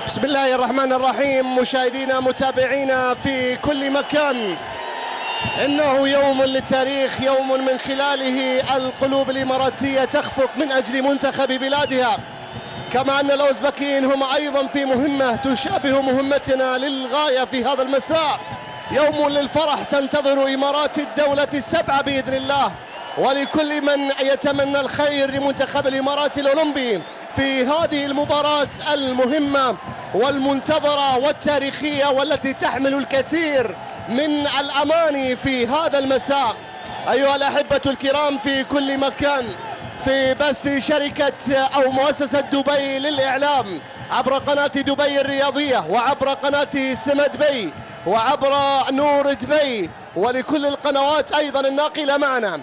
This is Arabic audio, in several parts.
بسم الله الرحمن الرحيم. مشاهدينا متابعينا في كل مكان، إنه يوم للتاريخ، يوم من خلاله القلوب الإماراتية تخفق من أجل منتخب بلادها، كما أن الأوزبكيين هم أيضا في مهمة تشابه مهمتنا للغاية في هذا المساء. يوم للفرح تنتظر إمارات الدولة السبعة بإذن الله، ولكل من يتمنى الخير لمنتخب الإمارات الأولمبي في هذه المباراة المهمة والمنتظرة والتاريخية، والتي تحمل الكثير من الأماني في هذا المساء. أيها الأحبة الكرام في كل مكان، في بث شركة أو مؤسسة دبي للإعلام عبر قناة دبي الرياضية، وعبر قناة سمة دبي، وعبر نور دبي، ولكل القنوات أيضا الناقلة معنا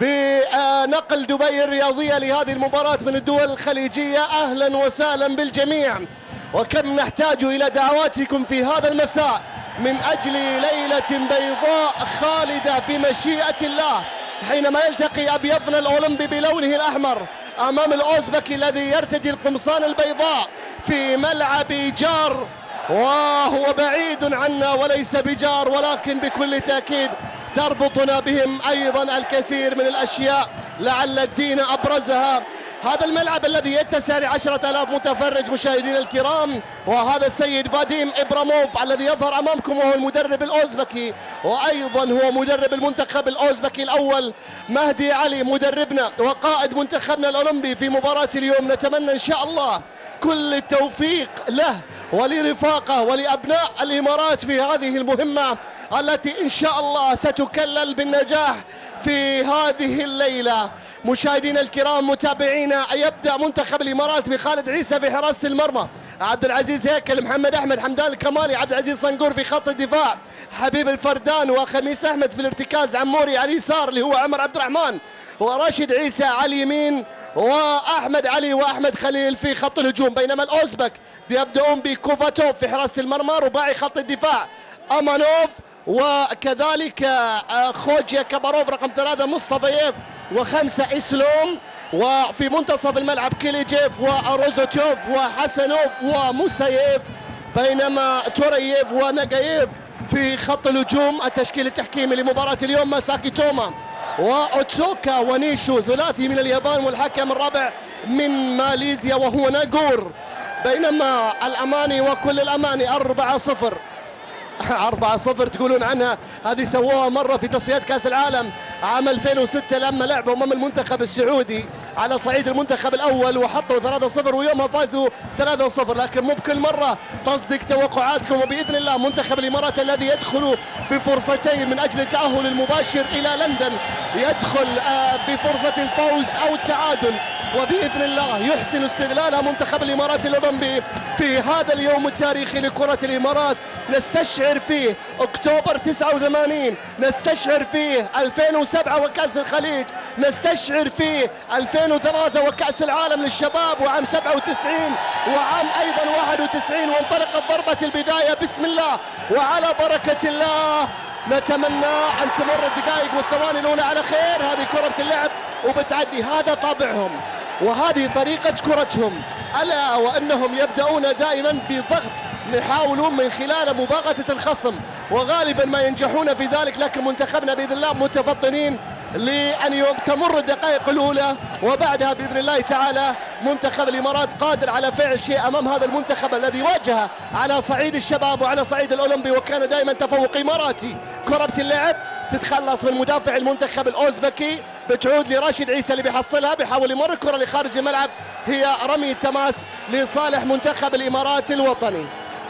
بنقل دبي الرياضية لهذه المباراة من الدول الخليجية. أهلا وسهلا بالجميع، وكم نحتاج إلى دعواتكم في هذا المساء من أجل ليلة بيضاء خالدة بمشيئة الله، حينما يلتقي أبيضنا الأولمبي بلونه الأحمر أمام الأوزبكي الذي يرتدي القمصان البيضاء في ملعب جار، وهو بعيد عنا وليس بجار، ولكن بكل تأكيد تربطنا بهم أيضا الكثير من الأشياء، لعل الدين أبرزها. هذا الملعب الذي يتسع ل10,000 متفرج مشاهدينا الكرام، وهذا السيد فاديم إبراموف الذي يظهر أمامكم وهو المدرب الأوزبكي، وأيضا هو مدرب المنتخب الأوزبكي الأول مهدي علي مدربنا وقائد منتخبنا الأولمبي في مباراة اليوم. نتمنى إن شاء الله كل التوفيق له ولرفاقه ولأبناء الإمارات في هذه المهمة التي إن شاء الله ستكلل بالنجاح في هذه الليلة. مشاهدينا الكرام متابعينا، يبدأ منتخب الإمارات بخالد عيسى في حراسة المرمى، عبد العزيز هيكل، محمد أحمد، حمدان الكمالي، عبد العزيز صنقور في خط الدفاع، حبيب الفردان وخميس أحمد في الارتكاز، عموري على اليسار اللي هو عمر عبد الرحمن، وراشد عيسى على اليمين، وأحمد علي وأحمد خليل في خط الهجوم. بينما الأوزبك بيبدأون بكوفاتوف في حراسة المرمى، رباعي خط الدفاع أمانوف، وكذلك خوجيا كباروف رقم 3 مصطفييف، و5 إسلوم، وفي منتصف الملعب كيليجيف وروزوتوف وحسنوف وموسييف، بينما تورييف ونقايف في خط الهجوم. التشكيل التحكيمي لمباراة اليوم ماساكي توما وأوتسوكا ونيشو، ثلاثي من اليابان، والحكم الرابع من ماليزيا وهو ناغور. بينما الأماني وكل الأماني 4-0 تقولون عنها، هذه سووها مرة في تصفيات كأس العالم عام 2006 لما لعبوا أمام المنتخب السعودي على صعيد المنتخب الأول وحطوا 3-0 ويومها فازوا 3-0، لكن مو بكل مرة تصدق توقعاتكم. وبإذن الله منتخب الإمارات الذي يدخل بفرصتين من أجل التأهل المباشر إلى لندن يدخل بفرصة الفوز أو التعادل، وبإذن الله يحسن استغلالها منتخب الإمارات الأولمبي في هذا اليوم التاريخي لكرة الإمارات. نستشعر فيه أكتوبر 89، نستشعر فيه 2007 وكأس الخليج، نستشعر فيه 2003 وكأس العالم للشباب، وعام 97 وعام أيضا 91. وانطلقت ضربة البداية بسم الله وعلى بركة الله. نتمنى أن تمر الدقائق والثواني الأولى على خير. هذه كرة اللعب وبتعدي، هذا طابعهم وهذه طريقة كرتهم، ألا وأنهم يبدأون دائما بضغط، يحاولون من خلال مباغتة الخصم وغالبا ما ينجحون في ذلك، لكن منتخبنا بإذن الله متفطنين لأن تمر الدقائق الأولى، وبعدها بإذن الله تعالى منتخب الإمارات قادر على فعل شيء أمام هذا المنتخب الذي واجه على صعيد الشباب وعلى صعيد الأولمبي وكان دائما تفوق إماراتي. كرة اللعب تتخلص من مدافع المنتخب الأوزبكي، بتعود لراشد عيسى اللي بيحصلها، بيحاول يمر الكرة لخارج الملعب، هي رمي تماس لصالح منتخب الإمارات الوطني.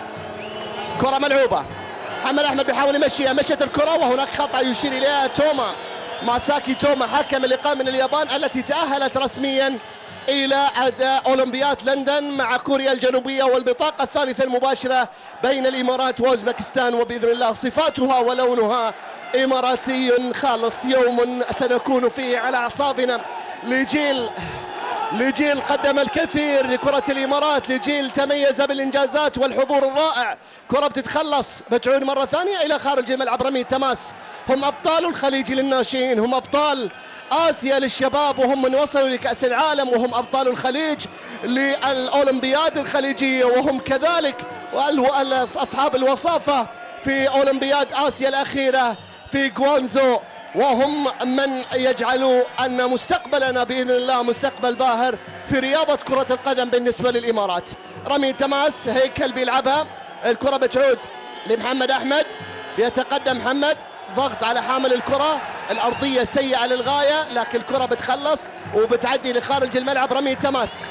كرة ملعوبة، محمد أحمد بيحاول يمشيها، مشت الكرة وهناك خطأ يشير إليها توما ماساكي توما حكم اللقاء من اليابان التي تأهلت رسميا إلى أولمبياد لندن مع كوريا الجنوبية، والبطاقة الثالثة المباشرة بين الإمارات وأوزبكستان، وبإذن الله صفاتها ولونها إماراتي خالص. يوم سنكون فيه على أعصابنا لجيل لجيل قدم الكثير لكرة الإمارات، لجيل تميز بالإنجازات والحضور الرائع. كرة بتتخلص، بتعود مرة ثانية إلى خارج الملعب. رمي التماس، هم أبطال الخليج للناشئين، هم أبطال آسيا للشباب، وهم من وصلوا لكأس العالم، وهم أبطال الخليج للأولمبياد الخليجية، وهم كذلك أصحاب الوصافة في أولمبياد آسيا الأخيرة في غوانزو، وهم من يجعلوا أن مستقبلنا بإذن الله مستقبل باهر في رياضة كرة القدم بالنسبة للإمارات. رمي تماس، هيكل بيلعبها، الكرة بتعود لمحمد أحمد، بيتقدم محمد، ضغط على حامل الكرة، الأرضية سيئة للغاية، لكن الكرة بتخلص وبتعدي لخارج الملعب. رمي تماس،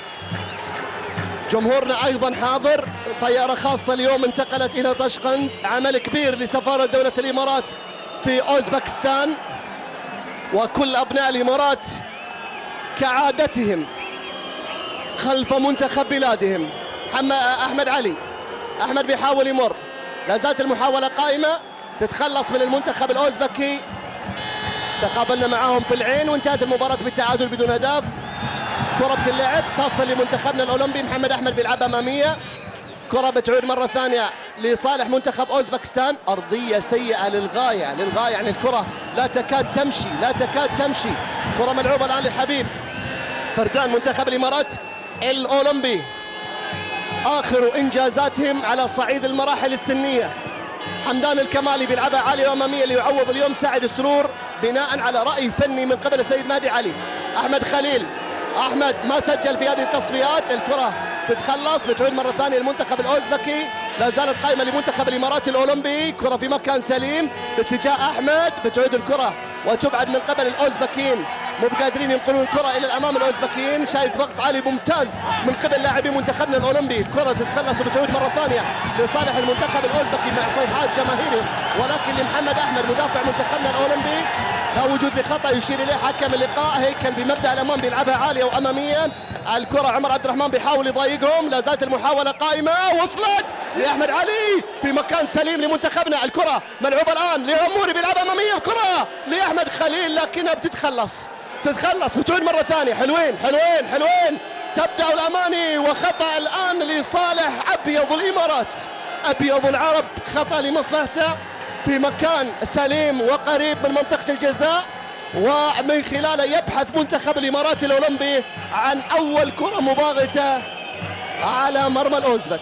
جمهورنا أيضا حاضر، طيارة خاصة اليوم انتقلت إلى طشقند، عمل كبير لسفارة دولة الإمارات في أوزبكستان، وكل أبناء الإمارات كعادتهم خلف منتخب بلادهم. أحمد علي، أحمد بيحاول يمر، لا زالت المحاولة قائمة، تتخلص من المنتخب الأوزبكي، تقابلنا معهم في العين وانتهت المباراة بالتعادل بدون أهداف. كرة بتلعب تصل لمنتخبنا الأولمبي، محمد أحمد بيلعبها أمامية، كرة بتعود مرة ثانية لصالح منتخب أوزبكستان، أرضية سيئة للغاية يعني الكرة لا تكاد تمشي. كرة ملعوبة الآن لحبيب، فردان منتخب الإمارات الأولمبي آخر إنجازاتهم على صعيد المراحل السنية. حمدان الكمالي بيلعبها عالية وأمامية ليعوض اليوم ساعد السرور بناء على رأي فني من قبل السيد مهدي علي. أحمد خليل، أحمد ما سجل في هذه التصفيات، الكرة تتخلص، بتعود مرة ثانية المنتخب الأوزبكي، لا زالت قائمة لمنتخب الإمارات الأولمبي، كرة في مكان سليم باتجاه أحمد، بتعود الكرة وتبعد من قبل الأوزبكيين، مو بقادرين ينقلون الكرة إلى الأمام الأوزبكيين، شايف ضغط عالي ممتاز من قبل لاعبي منتخبنا الأولمبي، الكرة تتخلص وبتعود مرة ثانية لصالح المنتخب الأوزبكي مع صيحات جماهيرهم، ولكن لمحمد أحمد مدافع منتخبنا الأولمبي لا وجود لخطأ يشير إليه حكم اللقاء. هيكل بمبدأ الأمام بيلعبها عالية وأمامية، الكرة عمر عبد الرحمن بيحاول يضايقهم، لا زالت المحاولة قائمة، وصلت لأحمد علي في مكان سليم لمنتخبنا، الكرة ملعوبة الآن لعموري بيلعبها أمامية، الكرة لأحمد خليل لكنها بتتخلص بتعود مرة ثانية. حلوين تبدأ الأماني، وخطأ الآن لصالح أبيض الإمارات، أبيض العرب، خطأ لمصلحته في مكان سليم وقريب من منطقة الجزاء، ومن خلاله يبحث منتخب الإمارات الأولمبي عن أول كرة مباغتة على مرمى الأوزبك.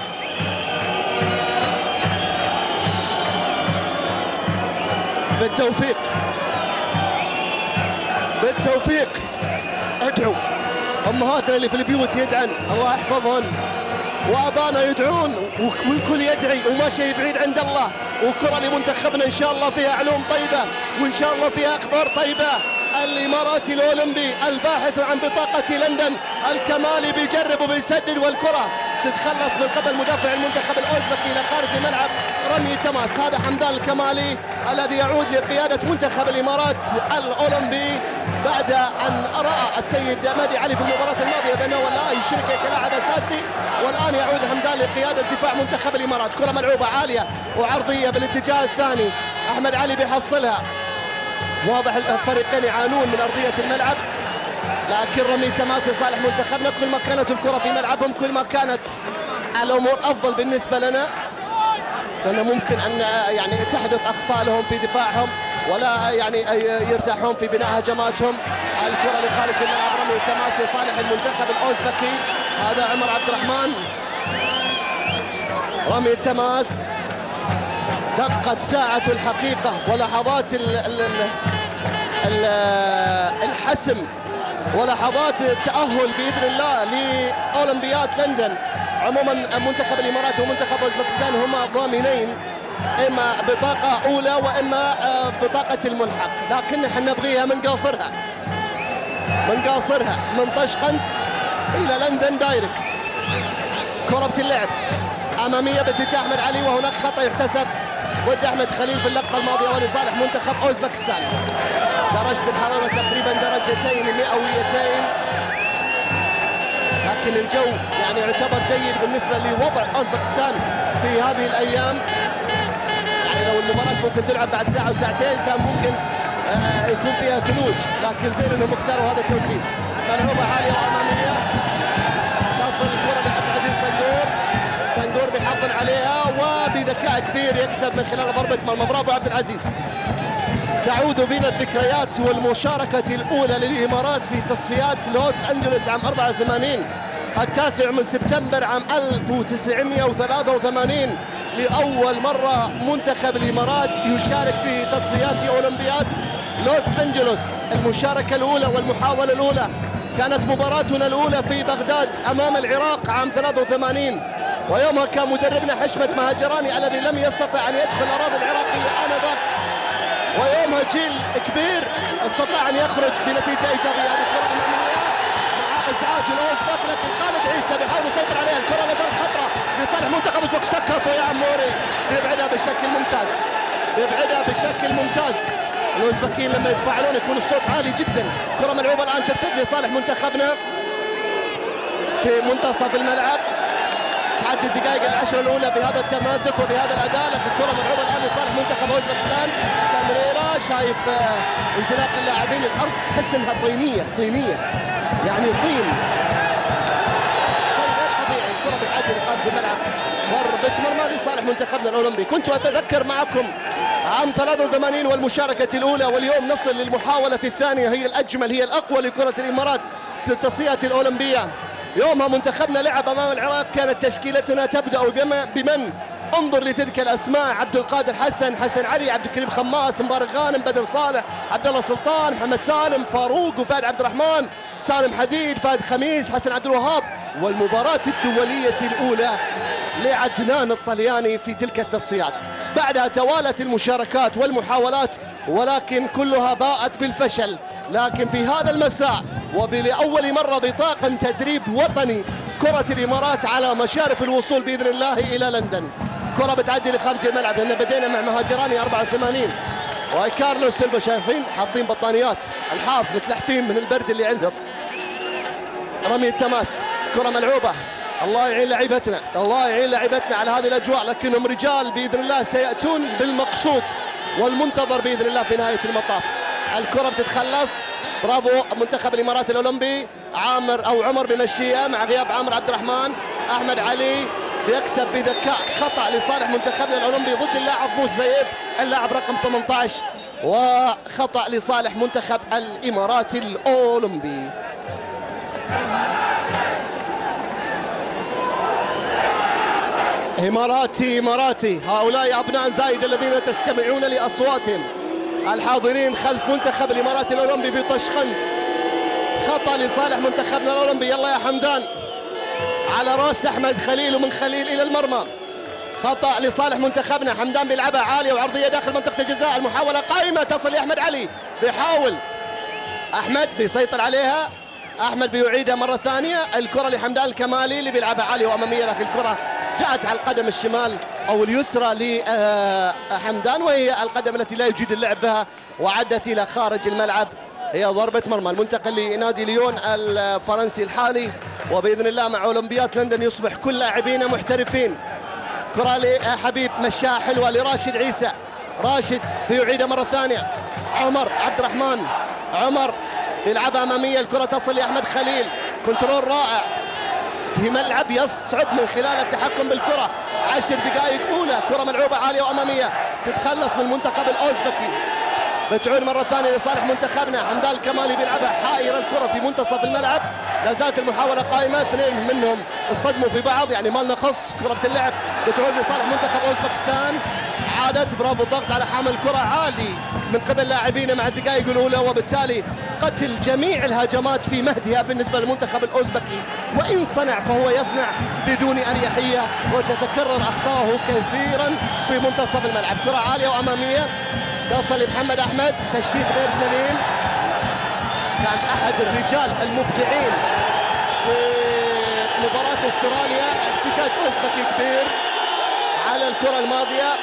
بالتوفيق ادعوا أمهاتنا اللي في البيوت يدعن، الله يحفظهن، وأبانا يدعون، والكل يدعي وماشي بعيد عند الله. وكرة لمنتخبنا إن شاء الله فيها علوم طيبة، وإن شاء الله فيها أخبار طيبة. الإماراتي الأولمبي الباحث عن بطاقة لندن، الكمالي بيجرب وبيسدد، والكرة تتخلص من قبل مدافع المنتخب الأوزبكي إلى خارج الملعب. رمي تماس، هذا حمدان الكمالي الذي يعود لقيادة منتخب الإمارات الأولمبي بعد أن رأى السيد مهدي علي في المباراة الماضية بأنه لا يشارك كلاعب أساسي، والآن يعود حمدان لقيادة دفاع منتخب الإمارات. كرة ملعوبة عالية وعرضية بالاتجاه الثاني، أحمد علي بيحصلها، واضح الفريقين يعانون من أرضية الملعب، لكن رمي تماس لصالح منتخبنا. كل ما كانت الكرة في ملعبهم كل ما كانت الأمور أفضل بالنسبة لنا، لأنه ممكن أن يعني تحدث أخطاء لهم في دفاعهم ولا يعني يرتاحون في بناء هجماتهم. الكرة لخارج الملعب، رمي تماس لصالح المنتخب الأوزبكي، هذا عمر عبد الرحمن. رمي التماس، دقت ساعة الحقيقة ولحظات الحسم ولحظات التأهل بإذن الله لأولمبياد لندن. عموما منتخب الإمارات ومنتخب أوزبكستان هما ضامنين إما بطاقة أولى وإما بطاقة الملحق، لكن نحن نبغيها من قاصرها من طشقند إلى لندن دايركت. كرة بتلعب أمامية باتجاه أحمد علي، وهناك خطأ يحتسب ضد أحمد خليل في اللقطة الماضية ولصالح منتخب أوزبكستان. درجة الحرارة تقريبا درجتين مئويتين، لكن الجو يعني يعتبر جيد بالنسبة لوضع أوزبكستان في هذه الأيام. يعني لو المباراة ممكن تلعب بعد ساعة وساعتين كان ممكن يكون فيها ثلوج، لكن زين انهم اختاروا هذا التوقيت. ملعوبه عاليه واماميه، تصل الكره لعبد العزيز صنقور بيحضن عليها وبذكاء كبير يكسب من خلال ضربه مرمى. برافو عبد العزيز. تعود بنا الذكريات والمشاركه الاولى للامارات في تصفيات لوس انجلوس عام 84 التاسع من سبتمبر عام 1983. لأول مرة منتخب الإمارات يشارك في تصفيات أولمبياد لوس أنجلوس. المشاركة الأولى والمحاولة الأولى كانت مباراتنا الأولى في بغداد أمام العراق عام 83، ويومها كان مدربنا حشمة مهاجراني الذي لم يستطع أن يدخل الأراضي العراقية آنذاك، ويومها جيل كبير استطاع أن يخرج بنتيجة إيجابية. هذه الكرة أمامية مع إزعاج الأوزبك، لكن خالد عيسى بيحاول يسيطر عليها. الكرة ما زالت خطرة لصالح منتخب أوزبك. سكر يا عموري، بيبعدها بشكل ممتاز. الأوزبكيين لما يتفاعلون يكون الصوت عالي جدا. كرة ملعوبة الآن ترتد لصالح منتخبنا في منتصف الملعب. تعدي الدقائق العشر الأولى بهذا التماسك وبهذا الأداء، لكن الكرة ملعوبة الآن لصالح منتخب أوزبكستان. تمريرة، شايف انزلاق اللاعبين، الأرض تحس إنها طينية يعني طين، شيء غير طبيعي. الكرة بتعدي لخارج الملعب، ضربة مرمى لصالح منتخبنا الأولمبي. كنت أتذكر معكم عام 83 والمشاركة الأولى، واليوم نصل للمحاولة الثانية هي الأجمل، هي الأقوى لكرة الإمارات في التصفيات الأولمبية. يومها منتخبنا لعب أمام العراق، كانت تشكيلتنا تبدأ بمن؟ انظر لتلك الأسماء: عبد القادر حسن علي، عبد الكريم خماس، مبارك غانم، بدر صالح، عبد الله سلطان، محمد سالم، فاروق وفهد عبد الرحمن، سالم حديد، فهد خميس، حسن عبد الوهاب. والمباراة الدولية الأولى لعدنان الطلياني في تلك التصفيات. بعدها توالت المشاركات والمحاولات، ولكن كلها باءت بالفشل. لكن في هذا المساء وبلأول مرة بطاقم تدريب وطني، كرة الإمارات على مشارف الوصول بإذن الله إلى لندن. كرة بتعدي لخارج الملعب، لأن بدينا مع مهاجراني 84 وكارلوس سيلفا، شايفين حاطين بطانيات الحاف متلحفين من البرد اللي عندهم. رمي التماس، كرة ملعوبة. الله يعين لعيبتنا على هذه الأجواء، لكنهم رجال بإذن الله سيأتون بالمقصود والمنتظر بإذن الله في نهاية المطاف. الكرة بتتخلص، برافو منتخب الإمارات الأولمبي. عمر بمشيها مع غياب عامر عبد الرحمن. أحمد علي بيكسب بذكاء، خطأ لصالح منتخبنا الأولمبي ضد اللاعب موسى سيف، اللاعب رقم 18، وخطأ لصالح منتخب الإمارات الأولمبي. إماراتي، هؤلاء أبناء زايد الذين تستمعون لأصواتهم، الحاضرين خلف منتخب الإمارات الأولمبي في طشقند. خطأ لصالح منتخبنا الأولمبي. يلا يا حمدان، على راس أحمد خليل، ومن خليل إلى المرمى. خطأ لصالح منتخبنا. حمدان بيلعبها عالية وعرضية داخل منطقة الجزاء. المحاولة قائمة، تصل لأحمد علي، بيحاول أحمد، بيسيطر عليها أحمد، بيعيدها مرة ثانية. الكرة لحمدان الكمالي اللي بيلعبها عالية وأمامية، لكن الكرة جاءت على القدم الشمال أو اليسرى لحمدان، وهي القدم التي لا يجيد اللعب بها، وعدت إلى خارج الملعب. هي ضربة مرمى. المنتقل لنادي ليون الفرنسي الحالي، وبإذن الله مع أولمبياد لندن يصبح كل لاعبين محترفين. كرة لحبيب، مشاها حلوة لراشد عيسى. راشد بيعيدها مرة ثانية. عمر عبد الرحمن، عمر بيلعبها أمامية. الكرة تصل لأحمد خليل، كنترول رائع في ملعب يصعب من خلال التحكم بالكرة. 10 دقائق أولى، كرة ملعوبة عالية وأمامية، تتخلص من المنتخب الأوزبكي، بتعود مرة ثانية لصالح منتخبنا. حمدان الكمالي بيلعبها حائرة، الكرة في منتصف الملعب، لا زالت المحاولة قائمة، اثنين منهم اصطدموا في بعض، يعني ما لنا خص. كرة بتلعب، بتعود لصالح منتخب أوزبكستان. عادت، برافو، الضغط على حامل الكرة عالي من قبل لاعبين مع الدقائق الأولى، وبالتالي قتل جميع الهجمات في مهدها بالنسبة للمنتخب الأوزبكي، وإن صنع فهو يصنع بدون أريحية، وتتكرر أخطاؤه كثيرا في منتصف الملعب. كرة عالية وأمامية، تصل لمحمد أحمد، تشتيت غير سليم. كان أحد الرجال المبدعين في مباراة استراليا، احتجاج أوزبكي كبير على الكرة الماضية.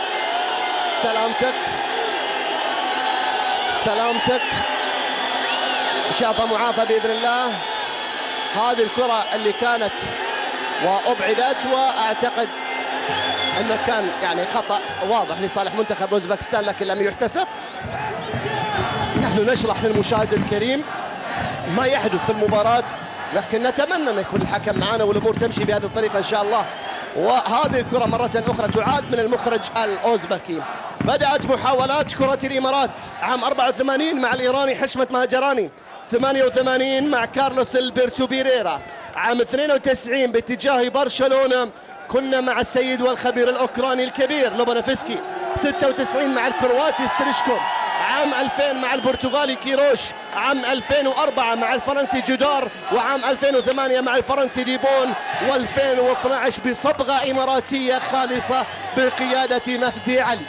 سلامتك، شافها معافى بإذن الله. هذه الكرة اللي كانت وأبعدت، وأعتقد أنه كان يعني خطأ واضح لصالح منتخب أوزبكستان، لكن لم يحتسب. نحن نشرح للمشاهد الكريم ما يحدث في المباراة، لكن نتمنى أن يكون الحكم معنا والأمور تمشي بهذه الطريقة إن شاء الله. وهذه الكرة مرة أخرى تعاد من المخرج الأوزبكي. بدأت محاولات كرة الإمارات عام 84 مع الإيراني حشمت مهاجراني، 88 مع كارلوس البرتو بيريرا، عام 92 باتجاه برشلونة كنا مع السيد والخبير الأوكراني الكبير لوبانوفسكي، 96 مع الكرواتي ستريشكو، عام 2000 مع البرتغالي كيروش، عام 2004 مع الفرنسي جودار، وعام 2008 مع الفرنسي ديبون، و2012 بصبغة إماراتية خالصة بقيادة مهدي علي.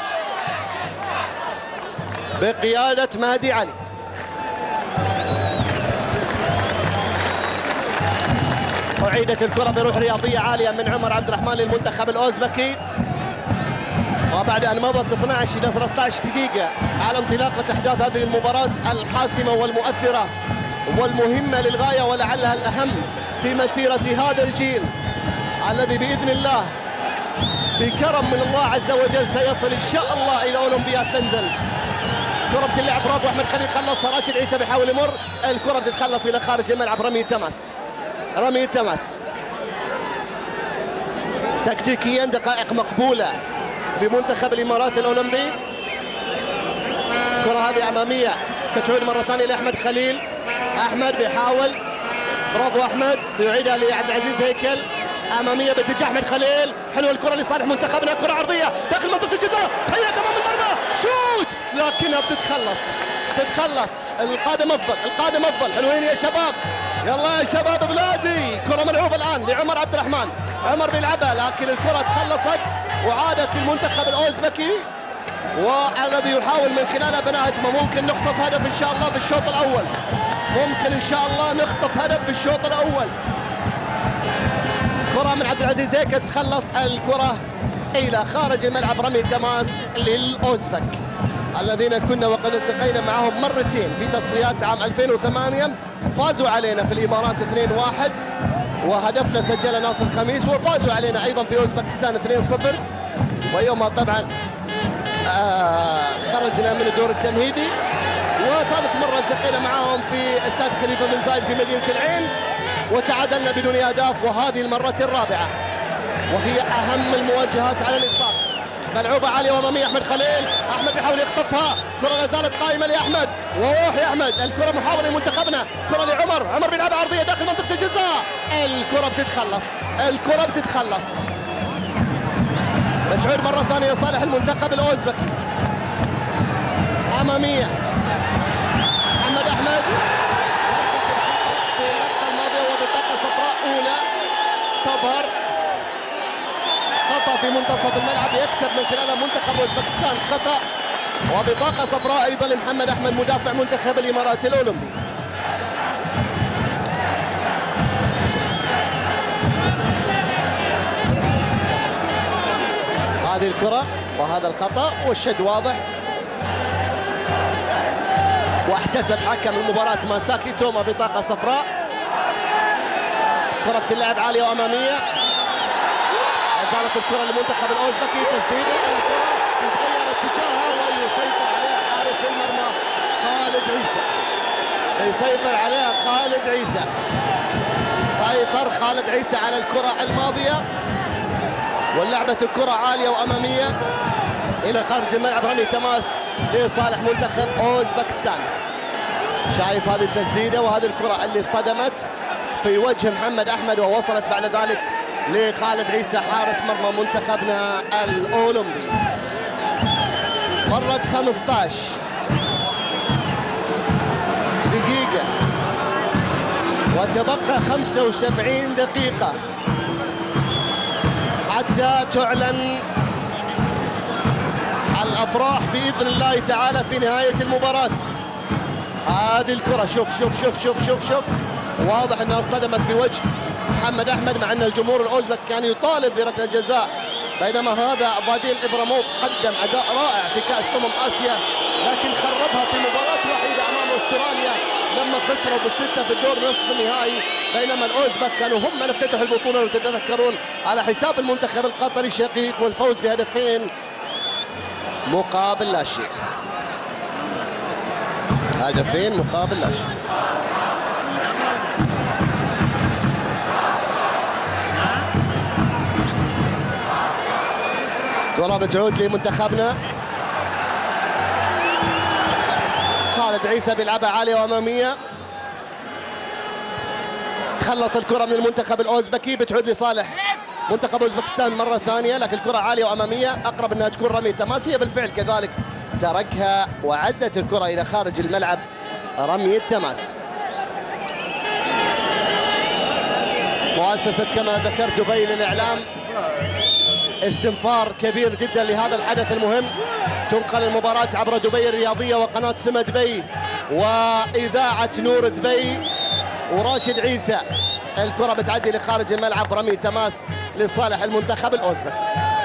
أعيدت الكرة بروح رياضية عالية من عمر عبد الرحمن للمنتخب الأوزبكي، وبعد أن مضت 12 إلى 13 دقيقة على انطلاقة أحداث هذه المباراة الحاسمة والمؤثرة والمهمة للغاية ولعلها الأهم في مسيرة هذا الجيل الذي بإذن الله بكرم من الله عز وجل سيصل إن شاء الله إلى أولمبياد لندن. كرة بتلعب، برافو أحمد خليل خلصها، راشد عيسى بيحاول يمر، الكرة بتتخلص إلى خارج الملعب. رمي تماس تكتيكيا دقائق مقبولة لمنتخب الإمارات الأولمبي. الكرة هذه أمامية بتعود مرة ثانية لأحمد خليل، أحمد بيحاول، برافو أحمد، بيعيدها لعبد العزيز هيكل، أمامية باتجاه أحمد خليل، حلوة الكرة لصالح منتخبنا، كرة عرضية داخل منطقة الجزاء، تهيأت أمام المرمى، شوت، لكنها بتتخلص. القادم أفضل، حلوين يا شباب، يلا يا شباب بلادي. كرة ملعوبة الآن لعمر عبد الرحمن، عمر بيلعبها لكن الكرة تخلصت وعادت للمنتخب الأوزبكي، والذي يحاول من خلالها بناء هجمة. ممكن نخطف هدف إن شاء الله في الشوط الأول، كرة من عبد العزيز هيك تخلص الكرة إلى خارج الملعب. رمي تماس للأوزبك الذين كنا وقد التقينا معهم مرتين في تصفيات عام 2008، فازوا علينا في الإمارات 2-1 وهدفنا سجله ناصر خميس، وفازوا علينا أيضا في أوزبكستان 2-0، ويومها طبعا خرجنا من الدور التمهيدي. وثالث مرة التقينا معهم في استاد خليفة بن زايد في مدينة العين وتعادلنا بدون أهداف، وهذه المرة الرابعة وهي أهم المواجهات على الإطلاق. ملعوبة عالية وأمامية أحمد خليل، أحمد بيحاول يخطفها، كرة لا زالت قائمة لأحمد، وروح يا أحمد، الكرة محاولة لمنتخبنا، كرة لعمر، عمر بيلعبها عرضية داخل منطقة الجزاء، الكرة بتتخلص. بتعود مرة ثانية صالح المنتخب الأوزبكي. أمامية محمد أحمد يرتكب خطأ في اللقطة الماضية وبطاقة صفراء أولى تظهر، خطأ في منتصف الملعب يكسب من خلال منتخب أوزبكستان، خطأ وبطاقة صفراء أيضا لمحمد أحمد مدافع منتخب الإمارات الأولمبي. هذه الكرة وهذا الخطأ والشد واضح، واحتسب حكم المباراة ماساكي توما بطاقة صفراء. كرة بتلعب عالية وأمامية، زالت الكرة للمنتخب الأوزبكي، تسديدة، الكرة يتغير اتجاهها ويسيطر عليها حارس المرمى خالد عيسى، يسيطر عليها خالد عيسى، سيطر خالد عيسى على الكرة الماضية، ولعبت الكرة عالية وأمامية إلى خارج الملعب. رمي تماس لصالح منتخب أوزبكستان. شايف هذه التسديدة وهذه الكرة اللي اصطدمت في وجه محمد أحمد ووصلت بعد ذلك لخالد عيسى حارس مرمى منتخبنا الأولمبي. مرت 15 دقيقة وتبقى 75 دقيقة حتى تعلن الأفراح بإذن الله تعالى في نهاية المباراة. هذه الكرة شوف شوف شوف شوف شوف شوف، واضح أنها اصطدمت بوجه محمد أحمد، مع أن الجمهور الأوزبك كان يطالب بركلة الجزاء، بينما هذا فاديم إبراموف قدم أداء رائع في كأس آسيا، لكن خربها في مباراة وحيدة أمام أستراليا لما خسروا بالستة في الدور نصف النهائي، بينما الأوزبك كانوا هم من افتتحوا البطولة لو تتذكرون على حساب المنتخب القطري الشقيق والفوز بهدفين مقابل لا شيء. هدفين مقابل لا شيء. كرة بتعود لمنتخبنا. خالد عيسى بيلعبها عالية وأمامية. تخلص الكرة من المنتخب الأوزبكي، بتعود لصالح منتخب أوزبكستان مرة ثانية، لكن الكرة عالية وأمامية، أقرب أنها تكون رمية تماس. هي بالفعل كذلك تركها وعدت الكرة إلى خارج الملعب رمية تماس. مؤسسة كما ذكرت دبي للإعلام استنفار كبير جدا لهذا الحدث المهم. تنقل المباراة عبر دبي الرياضية وقناة سما دبي وإذاعة نور دبي وراشد عيسى. الكرة بتعدي لخارج الملعب رمي تماس لصالح المنتخب الأوزبكي.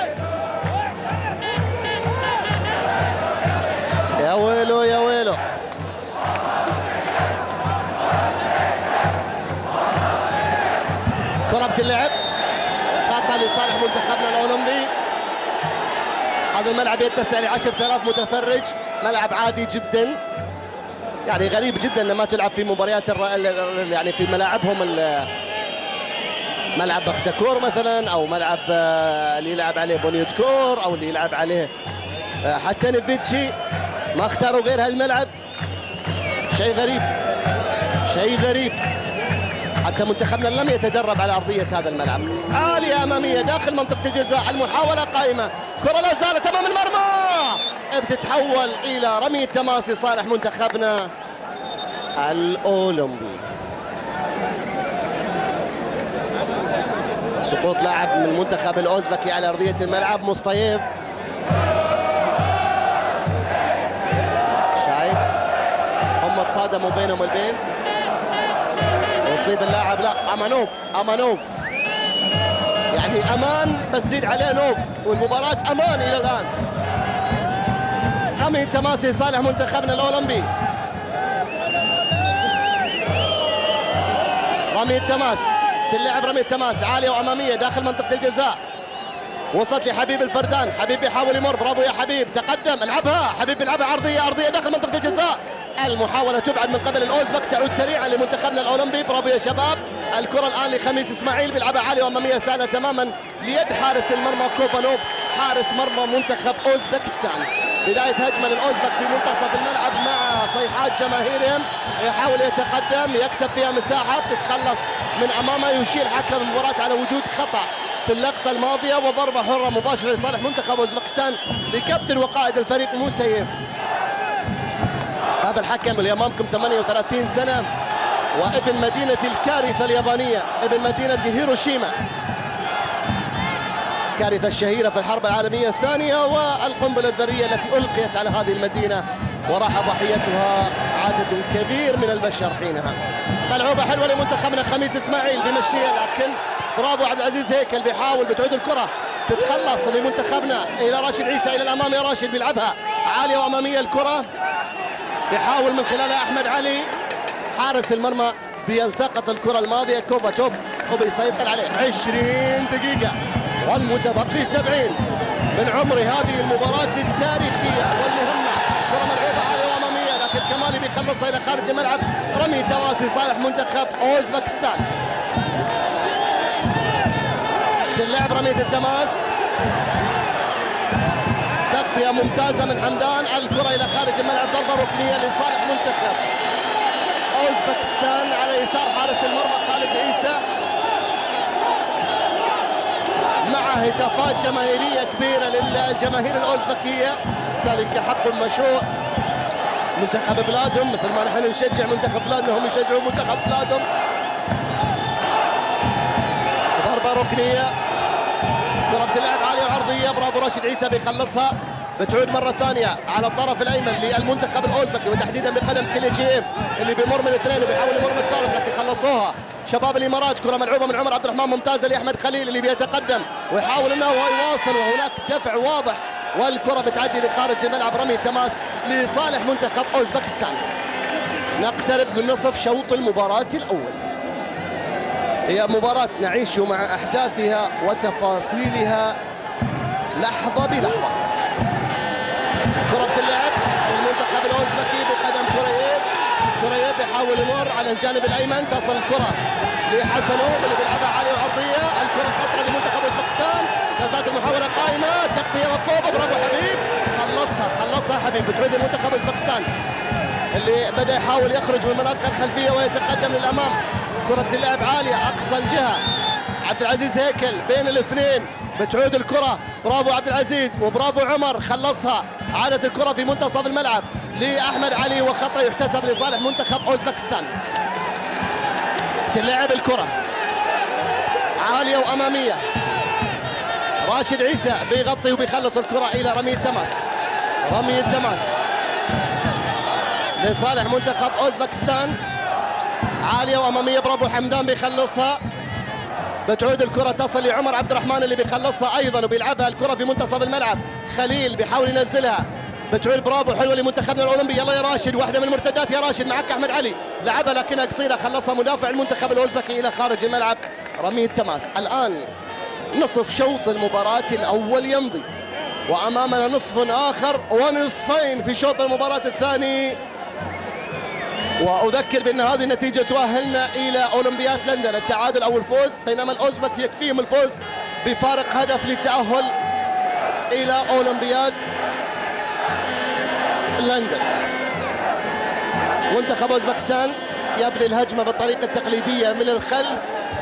يا ويلو يا ويلو. كرة بتلعب خطأ لصالح منتخبنا الأولمبي. هذا الملعب يتسع ل 10,000 متفرج، ملعب عادي جدا. يعني غريب جدا ان ما تلعب في مباريات يعني في ملاعبهم، ملعب بختكور مثلا، او ملعب اللي يلعب عليه بونيوتكور، او اللي يلعب عليه حتى نيفيتشي. ما اختاروا غير هالملعب. شيء غريب، شيء غريب. حتى منتخبنا لم يتدرب على ارضيه هذا الملعب. عاليه اماميه داخل منطقه الجزاء، المحاوله قائمه، كره لا زالت امام المرمى، بتتحول الى رميه تماس لصالح منتخبنا الاولمبي. سقوط لاعب من المنتخب الاوزبكي على ارضيه الملعب. مصطيف شايف هم تصادموا بينهم البين. يصيب اللاعب، لا امانوف يعني امان بس زيد عليه نوف، والمباراة امان الى الان. رمي تماس لصالح منتخبنا الاولمبي. رمي التماس تلعب، رمي التماس عالية وامامية داخل منطقة الجزاء. وصلت لحبيب الفردان، حبيب يحاول يمر، برافو يا حبيب، تقدم، العبها حبيب، يلعبها عرضية داخل منطقة الجزاء. المحاولة تبعد من قبل الأوزبك، تعود سريعا لمنتخبنا الأولمبي، برافو يا شباب. الكرة الآن لخميس إسماعيل، بيلعبها عالية وأمامية سهلة تماما ليد حارس المرمى كوفانوف، حارس مرمى منتخب أوزبكستان. بداية هجمة للأوزبك في منتصف الملعب مع صيحات جماهيرهم، يحاول يتقدم، يكسب فيها مساحة، بتتخلص من أمامه، يشير حكم المباراة على وجود خطأ في اللقطة الماضية، وضربة حرة مباشرة لصالح منتخب أوزبكستان لكابتن وقائد الفريق موسيف. هذا الحكم اللي امامكم 38 سنه، وابن مدينه الكارثه اليابانيه، ابن مدينه هيروشيما، الكارثه الشهيره في الحرب العالميه الثانيه، والقنبله الذريه التي القيت على هذه المدينه وراح ضحيتها عدد كبير من البشر حينها. ملعوبه حلوه لمنتخبنا، خميس اسماعيل بمشيها، لكن برافو عبد العزيز هيكل بيحاول، بتعود الكره تتخلص لمنتخبنا الى راشد عيسى، الى الامام يا راشد، بيلعبها عاليه واماميه الكره، بيحاول من خلالها احمد علي حارس المرمى، بيلتقط الكره الماضيه كوفاتوف وبيسيطر عليه. 20 دقيقه والمتبقي 70 من عمر هذه المباراه التاريخيه والمهمه. كره ملعوبه عاليه واماميه، لكن كمالي بيخلصها الى خارج الملعب، رمي تماس لصالح منتخب اوزبكستان. تلعب رميه التماس، تغطية ممتازة من حمدان، الكرة إلى خارج الملعب، ضربة ركنية لصالح منتخب أوزبكستان على يسار حارس المرمى خالد عيسى، مع هتافات جماهيرية كبيرة للجماهير الأوزبكية، ذلك حق مشروع. منتخب بلادهم مثل ما نحن نشجع منتخب بلادنا، هم يشجعوا منتخب بلادهم. ضربة ركنية، كرة بتلعب عالية وعرضية، برافو راشد عيسى بيخلصها، بتعود مرة ثانية على الطرف الأيمن للمنتخب الأوزبكي، وتحديدا بقدم كليجيف اللي بيمر من اثنين وبيحاول يمر من الثالث، لكن خلصوها شباب الإمارات. كرة ملعوبة من عمر عبد الرحمن ممتازة لأحمد خليل اللي بيتقدم ويحاول أنه يواصل، وهناك دفع واضح، والكرة بتعدي لخارج الملعب، رمي تماس لصالح منتخب أوزبكستان. نقترب من نصف شوط المباراة الأول. هي مباراة نعيش مع أحداثها وتفاصيلها لحظة بلحظة. كرة بتلعب للمنتخب الأوزبكي بقدم تورييف، يحاول يمر على الجانب الايمن، تصل الكره لحسنوف اللي بيلعبها عاليه وعرضيه، الكره خطره لمنتخب اوزبكستان، لا زالت المحاوله قائمه، تغطيه مطلوبه، برافو حبيب، خلصها حبيب، بتعود المنتخب اوزبكستان اللي بدا يحاول يخرج من المناطق الخلفيه ويتقدم للامام. كره بتلعب عاليه اقصى الجهه، عبد العزيز هيكل بين الاثنين، بتعود الكره، برافو عبد العزيز وبرافو عمر، خلصها، عادت الكره في منتصف الملعب لاحمد علي، وخطا يحتسب لصالح منتخب اوزبكستان. تلعب الكره عاليه واماميه، راشد عيسى بيغطي وبيخلص الكره الى رميه تماس، رميه تماس لصالح منتخب اوزبكستان، عاليه واماميه، برافو حمدان بيخلصها، بتعود الكره تصل لعمر عبد الرحمن اللي بيخلصها ايضا وبيلعبها الكره في منتصف الملعب، خليل بيحاول ينزلها، بتعود برافو حلوه لمنتخبنا الاولمبي، يلا يا راشد، واحده من المرتدات يا راشد، معك احمد علي، لعبها لكنها قصيره، خلصها مدافع المنتخب الاوزبكي الى خارج الملعب، رميه تماس. الان نصف شوط المباراه الاول يمضي، وامامنا نصف اخر ونصفين في شوط المباراه الثاني، واذكر بان هذه النتيجه تؤهلنا الى اولمبياد لندن، التعادل او الفوز، بينما الاوزبك يكفيهم الفوز بفارق هدف للتاهل الى اولمبياد لندن. منتخب اوزبكستان يبني الهجمه بالطريقه التقليديه من الخلف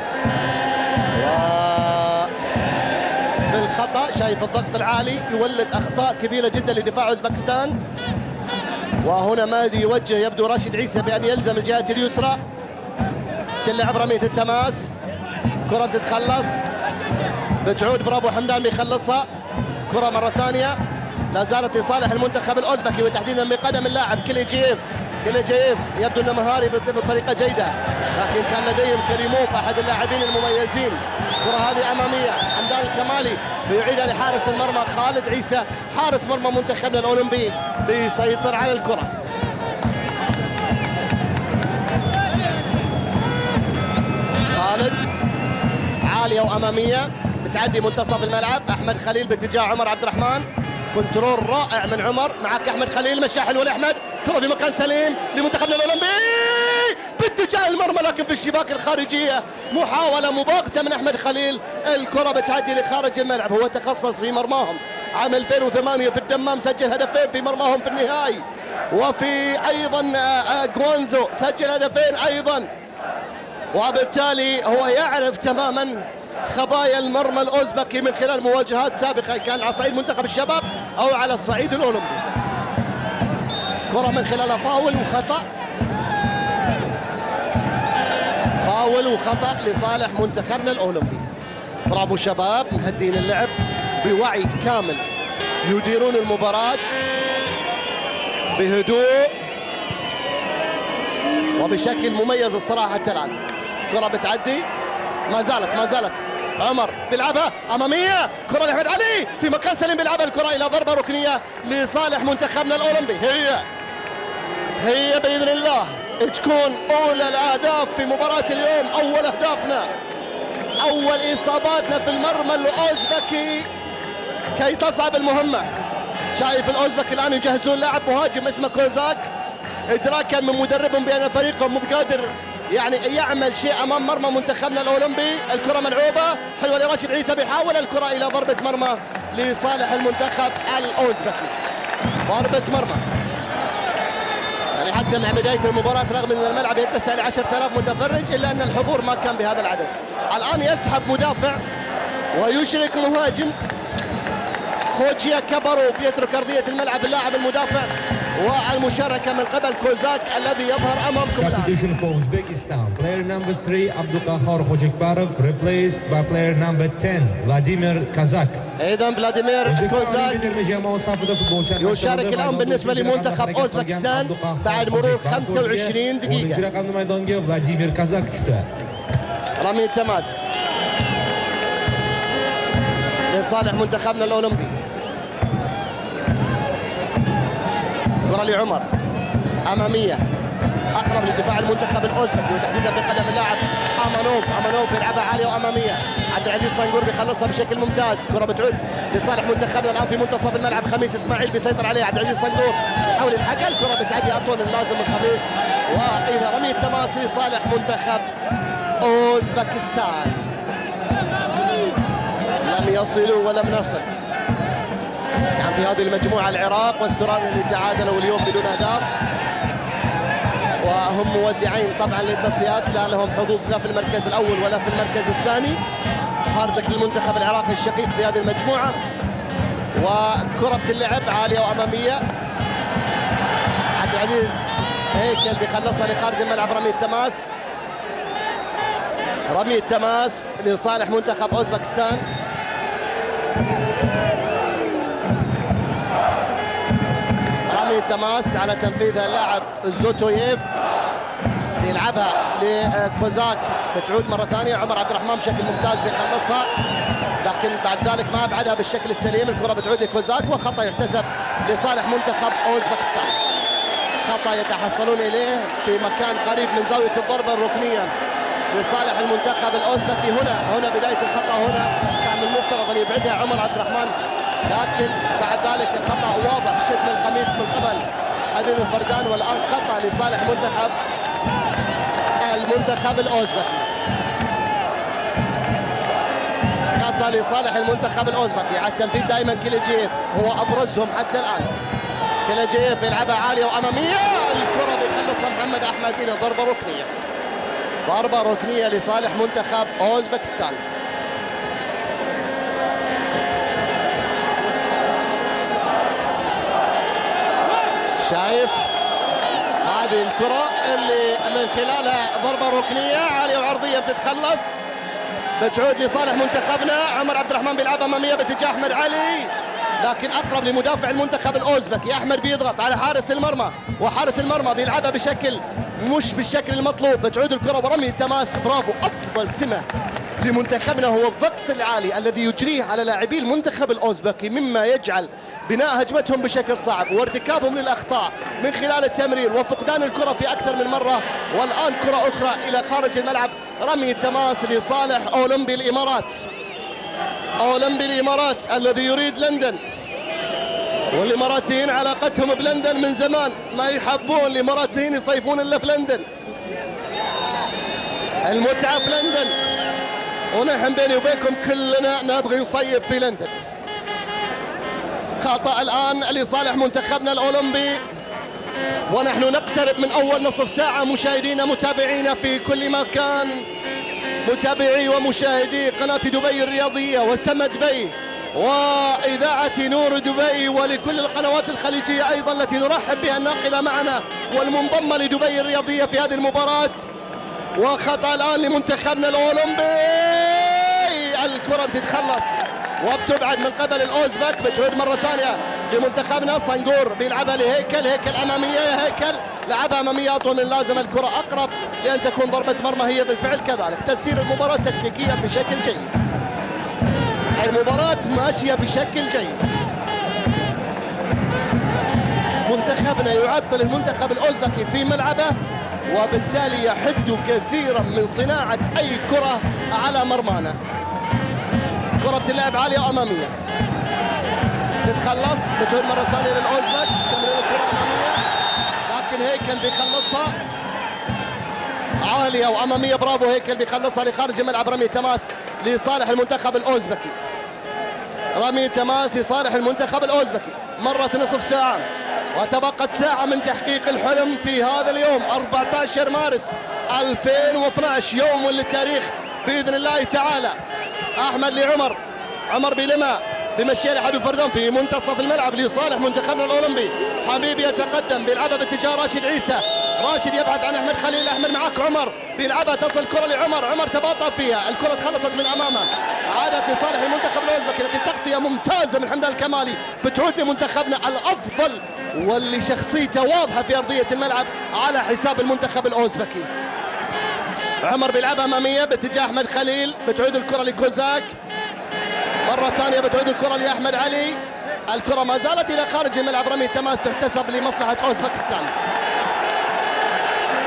بالخطا، شايف الضغط العالي يولد اخطاء كبيره جدا لدفاع اوزبكستان، وهنا مادي يوجه يبدو راشد عيسى بأن يلزم الجهة اليسرى، تلعب رمية التماس، كرة بتتخلص، بتعود برافو حمدان بيخلصها، كرة مرة ثانية لا زالت لصالح المنتخب الأوزبكي وتحديدا بقدم اللاعب كليجييف يبدو أنه مهاري بطريقة جيدة، لكن كان لديهم كريموف أحد اللاعبين المميزين. الكرة هذه أمامية، حمدان الكمالي بيعيدها لحارس المرمى خالد عيسى، حارس مرمى منتخبنا الأولمبي بيسيطر على الكرة. خالد عالية وأمامية، بتعدي منتصف الملعب، أحمد خليل باتجاه عمر عبد الرحمن، كنترول رائع من عمر، معك أحمد خليل، مشى حلوة لأحمد، كرة في مكان سليم لمنتخبنا الأولمبي باتجاه المرمى لكن في الشباك الخارجية، محاولة مباغتة من أحمد خليل، الكرة بتعدي لخارج الملعب، هو تخصص في مرماهم عام 2008 في الدمام، سجل هدفين في مرماهم في النهائي، وفي أيضا غوانزو سجل هدفين أيضا، وبالتالي هو يعرف تماما خبايا المرمى الأوزبكي من خلال مواجهات سابقة كان على صعيد منتخب الشباب أو على الصعيد الأولمبي. كرة من خلالها فاول وخطأ، فاول وخطأ لصالح منتخبنا الأولمبي. برافو شباب، مهدين اللعب بوعي كامل، يديرون المباراة بهدوء وبشكل مميز الصراحة حتى الآن. كرة بتعدي، ما زالت عمر بيلعبها أمامية، كرة لأحمد علي في مكان سليم، بيلعبها الكرة إلى ضربة ركنية لصالح منتخبنا الأولمبي. هي بإذن الله تكون أولى الأهداف في مباراة اليوم، أول أهدافنا، أول إصاباتنا في المرمى الأوزبكي كي تصعب المهمة. شايف الأوزبك الآن يجهزون لاعب مهاجم اسمه كوزاك، إدراكا من مدربهم بأن فريقهم مو بقادر يعني يعمل شيء أمام مرمى منتخبنا الأولمبي. الكرة ملعوبة حلوة لراشد عيسى، بيحاول الكرة إلى ضربة مرمى لصالح المنتخب الأوزبكي، ضربة مرمى. يعني حتى مع بداية المباراة رغم أن الملعب يتسع ل 10,000 متفرج إلا أن الحضور ما كان بهذا العدد. الآن يسحب مدافع ويشرك مهاجم، خوجيا كبروف يترك أرضية الملعب اللاعب المدافع، والمشاركة من قبل كوزاك الذي يظهر أمامكم الآن. Uzbekistan, player number 3 Abdulqahar Khojekbarov replaced by player number 10 Vladimir Kazak. إذا فلاديمير كوزاك يشارك الآن بالنسبة لمنتخب أوزبكستان بعد مرور 25 دقيقة. رمي تماس لصالح منتخبنا الأولمبي. كرة لعمر أمامية، اقرب لدفاع المنتخب الاوزبكي وتحديدا بقدم اللاعب امانوف بيلعبها عاليه واماميه. عبد العزيز صنقور بيخلصها بشكل ممتاز. كره بتعود لصالح منتخبنا الان في منتصف الملعب. خميس اسماعيل بيسيطر عليه. عبد العزيز صنقور يحاول يلحقها. الكره بتعدي اطول من اللازم من خميس، واذا رمي التماس لصالح منتخب اوزبكستان. لم يصلوا ولم نصل. كان في هذه المجموعه العراق واستراليا اللي تعادلوا اليوم بدون اهداف، وهم مودعين طبعا للتصفيات، لا لهم حظوظ لا في المركز الاول ولا في المركز الثاني. هاردك للمنتخب العراقي الشقيق في هذه المجموعه. وكره بتلعب عاليه واماميه. عبد العزيز هيكل بيخلصها لخارج الملعب. رمي التماس لصالح منتخب اوزبكستان. رمي التماس على تنفيذها اللاعب زوتوييف، بيلعبها لكوزاك، بتعود مره ثانيه. عمر عبد الرحمن بشكل ممتاز بيخلصها، لكن بعد ذلك ما ابعدها بالشكل السليم. الكره بتعود لكوزاك وخطا يحتسب لصالح منتخب اوزبكستان. خطا يتحصلون اليه في مكان قريب من زاويه الضربه الركنيه لصالح المنتخب الاوزبكي. هنا بدايه الخطا. هنا كان من المفترض ان يبعدها عمر عبد الرحمن، لكن بعد ذلك الخطا واضح. شتم القميص من قبل حبيب الفردان، والان خطا لصالح المنتخب الاوزبكي. خطا لصالح المنتخب الاوزبكي. على التنفيذ دائما كيليجيف هو ابرزهم حتى الان. كيليجيف بيلعبها عاليه واماميه. الكره بيخلصها محمد احمد الى ضربه ركنيه لصالح منتخب اوزبكستان. شايف هذه الكرة اللي من خلالها ضربة ركنية عالية وعرضية بتتخلص، بتعود لصالح منتخبنا. عمر عبد الرحمن بيلعبها أمامية باتجاه أحمد علي، لكن أقرب لمدافع المنتخب الأوزبكي. أحمد بيضغط على حارس المرمى، وحارس المرمى بيلعبها بشكل مش بالشكل المطلوب. بتعود الكرة ورمي التماس. برافو. أفضل سمة لمنتخبنا هو الضغط العالي الذي يجريه على لاعبي المنتخب الأوزبكي، مما يجعل بناء هجمتهم بشكل صعب وارتكابهم للأخطاء من خلال التمرير وفقدان الكرة في أكثر من مرة. والآن كرة أخرى إلى خارج الملعب. رمي التماس لصالح أولمبي الإمارات الذي يريد لندن، والإماراتيين علاقتهم بلندن من زمان، ما يحبون الإماراتيين يصيفون إلا في لندن. المتعة في لندن، ونحن بيني وبينكم كلنا نبغي نصيف في لندن. خطأ الآن لصالح منتخبنا الأولمبي، ونحن نقترب من أول نصف ساعة. مشاهدينا متابعينا في كل مكان، متابعي ومشاهدي قناة دبي الرياضية وسمد بي وإذاعة نور دبي، ولكل القنوات الخليجية أيضا التي نرحب بها الناقلة معنا والمنضمة لدبي الرياضية في هذه المباراة. وخطأ الآن لمنتخبنا الأولمبي. الكرة بتتخلص وبتبعد من قبل الأوزبك. بتعود مرة ثانية لمنتخبنا. صنقور بيلعبها لهيكل أمامية. هيكل لعبها أمامية أطول من اللازم. الكرة أقرب لأن تكون ضربة مرمى، هي بالفعل كذلك. تسير المباراة تكتيكيا بشكل جيد. المباراة ماشية بشكل جيد. منتخبنا يعطل المنتخب الأوزبكي في ملعبه، وبالتالي يحد كثيرا من صناعة أي كرة على مرمانا. كرة بتلعب عالية وأمامية، تتخلص. بتعود مرة ثانية للأوزبك. تمرير الكرة أمامية، لكن هيكل بيخلصها عالية وأمامية. برافو. هيكل بيخلصها لخارج الملعب. رمي تماس لصالح المنتخب الأوزبكي. رمي تماس لصالح المنتخب الأوزبكي. مرت نصف ساعة وتبقت ساعة من تحقيق الحلم في هذا اليوم 14 مارس 2012، يوم للتاريخ بإذن الله تعالى. أحمد لعمر، عمر بلما بمشي لحبيب فردان في منتصف الملعب لصالح منتخبنا الأولمبي. حبيب يتقدم بيلعبها باتجاه راشد عيسى. راشد يبحث عن أحمد خليل. أحمد معك عمر بيلعبها، تصل كرة لعمر. عمر تباطأ فيها، الكرة تخلصت من أمامه، عادت لصالح المنتخب الأوزبكي، لكن تغطية ممتازة من حمدان الكمالي بتعود لمنتخبنا الأفضل واللي شخصيته واضحة في أرضية الملعب على حساب المنتخب الأوزبكي. عمر بيلعبها أمامية باتجاه أحمد خليل. بتعود الكرة لكوزاك مرة ثانية. بتعود الكرة لأحمد علي. الكرة ما زالت إلى خارج الملعب. رمي التماس تحتسب لمصلحة أوزبكستان.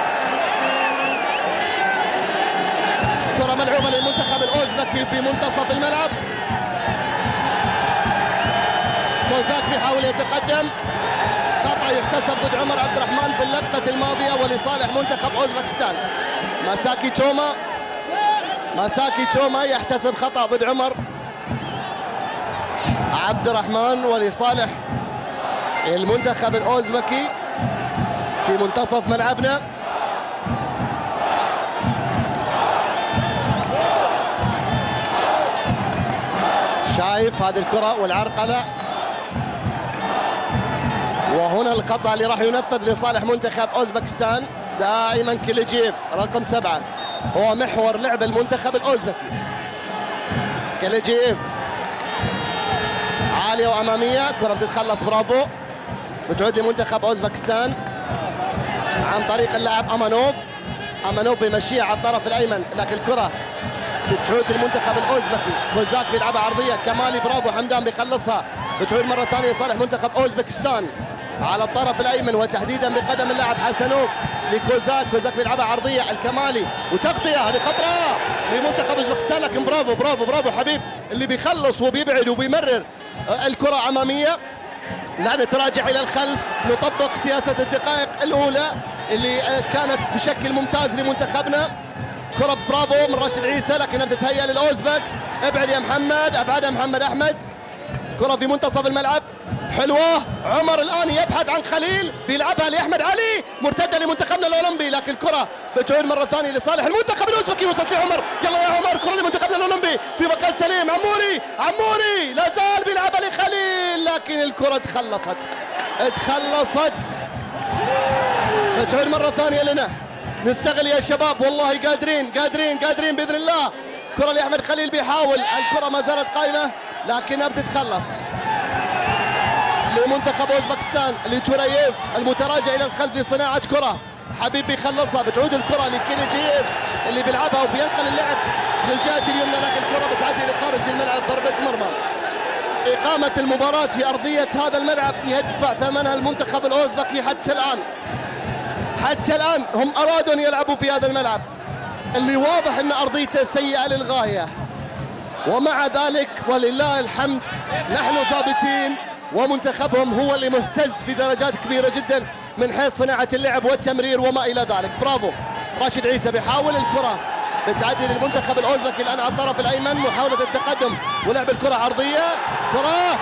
مطلوبة للمنتخب الأوزبكي في منتصف الملعب. كوزاك بيحاول يتقدم، خطأ يحتسب ضد عمر عبد الرحمن في اللقطة الماضية ولصالح منتخب أوزبكستان. ماساكي توما يحتسب خطأ ضد عمر عبد الرحمن ولصالح المنتخب الأوزبكي في منتصف ملعبنا. شايف هذه الكرة والعرقلة، وهنا الخطأ اللي راح ينفذ لصالح منتخب أوزبكستان. دائما كليجيف رقم 7 هو محور لعب المنتخب الأوزبكي. كليجيف عالية وأمامية، كرة بتتخلص، برافو، بتعود لمنتخب أوزبكستان عن طريق اللاعب أمانوف بيمشيها على الطرف الأيمن، لكن الكرة تعود للمنتخب الأوزبكي. كوزاك بيلعبها عرضية، كمالي برافو، حمدان بيخلصها، بتعود مرة ثانية لصالح منتخب أوزبكستان على الطرف الأيمن وتحديدا بقدم اللاعب حسنوف لكوزاك بيلعبها عرضية، الكمالي وتغطية، هذه خطرة لمنتخب أوزبكستان، لكن برافو برافو برافو حبيب اللي بيخلص وبيبعد وبيمرر الكرة أمامية. لا نتراجع إلى الخلف، نطبق سياسة الدقائق الأولى اللي كانت بشكل ممتاز لمنتخبنا. كرة برافو من راشد عيسى، لكنها بتتهيأ للأوزبك، ابعد يا محمد، أبعدها محمد أحمد. كرة في منتصف الملعب حلوة، عمر الآن يبحث عن خليل، بيلعبها لأحمد علي، مرتدة لمنتخبنا الأولمبي، لكن الكرة بتعود مرة ثانية لصالح المنتخب الأوزبكي. وصلت لعمر، يلا يا عمر، كرة لمنتخبنا الأولمبي في مكان سليم. عموري لا زال بيلعبها لخليل، لكن الكرة اتخلصت. بتعود مرة ثانية لنا، نستغل يا شباب، والله قادرين بإذن الله. كرة لأحمد خليل بيحاول، الكرة ما زالت قائمة لكنها بتتخلص لمنتخب أوزبكستان لتورييف المتراجع إلى الخلف لصناعة كرة. حبيب بيخلصها، بتعود الكرة لكيليجيف اللي بيلعبها وبينقل اللعب للجهة اليمنى، لكن الكرة بتعدي لخارج الملعب، ضربة مرمى. إقامة المباراة في أرضية هذا الملعب يدفع ثمنها المنتخب الأوزبكي حتى الآن هم أرادوا أن يلعبوا في هذا الملعب اللي واضح أن أرضيته سيئة للغاية، ومع ذلك ولله الحمد نحن ثابتين، ومنتخبهم هو اللي مهتز في درجات كبيرة جدا من حيث صناعة اللعب والتمرير وما إلى ذلك. برافو راشد عيسى بيحاول، الكرة بتعدي للمنتخب الأوزبكي الآن على الطرف الأيمن، محاولة التقدم ولعب الكرة عرضية، كرة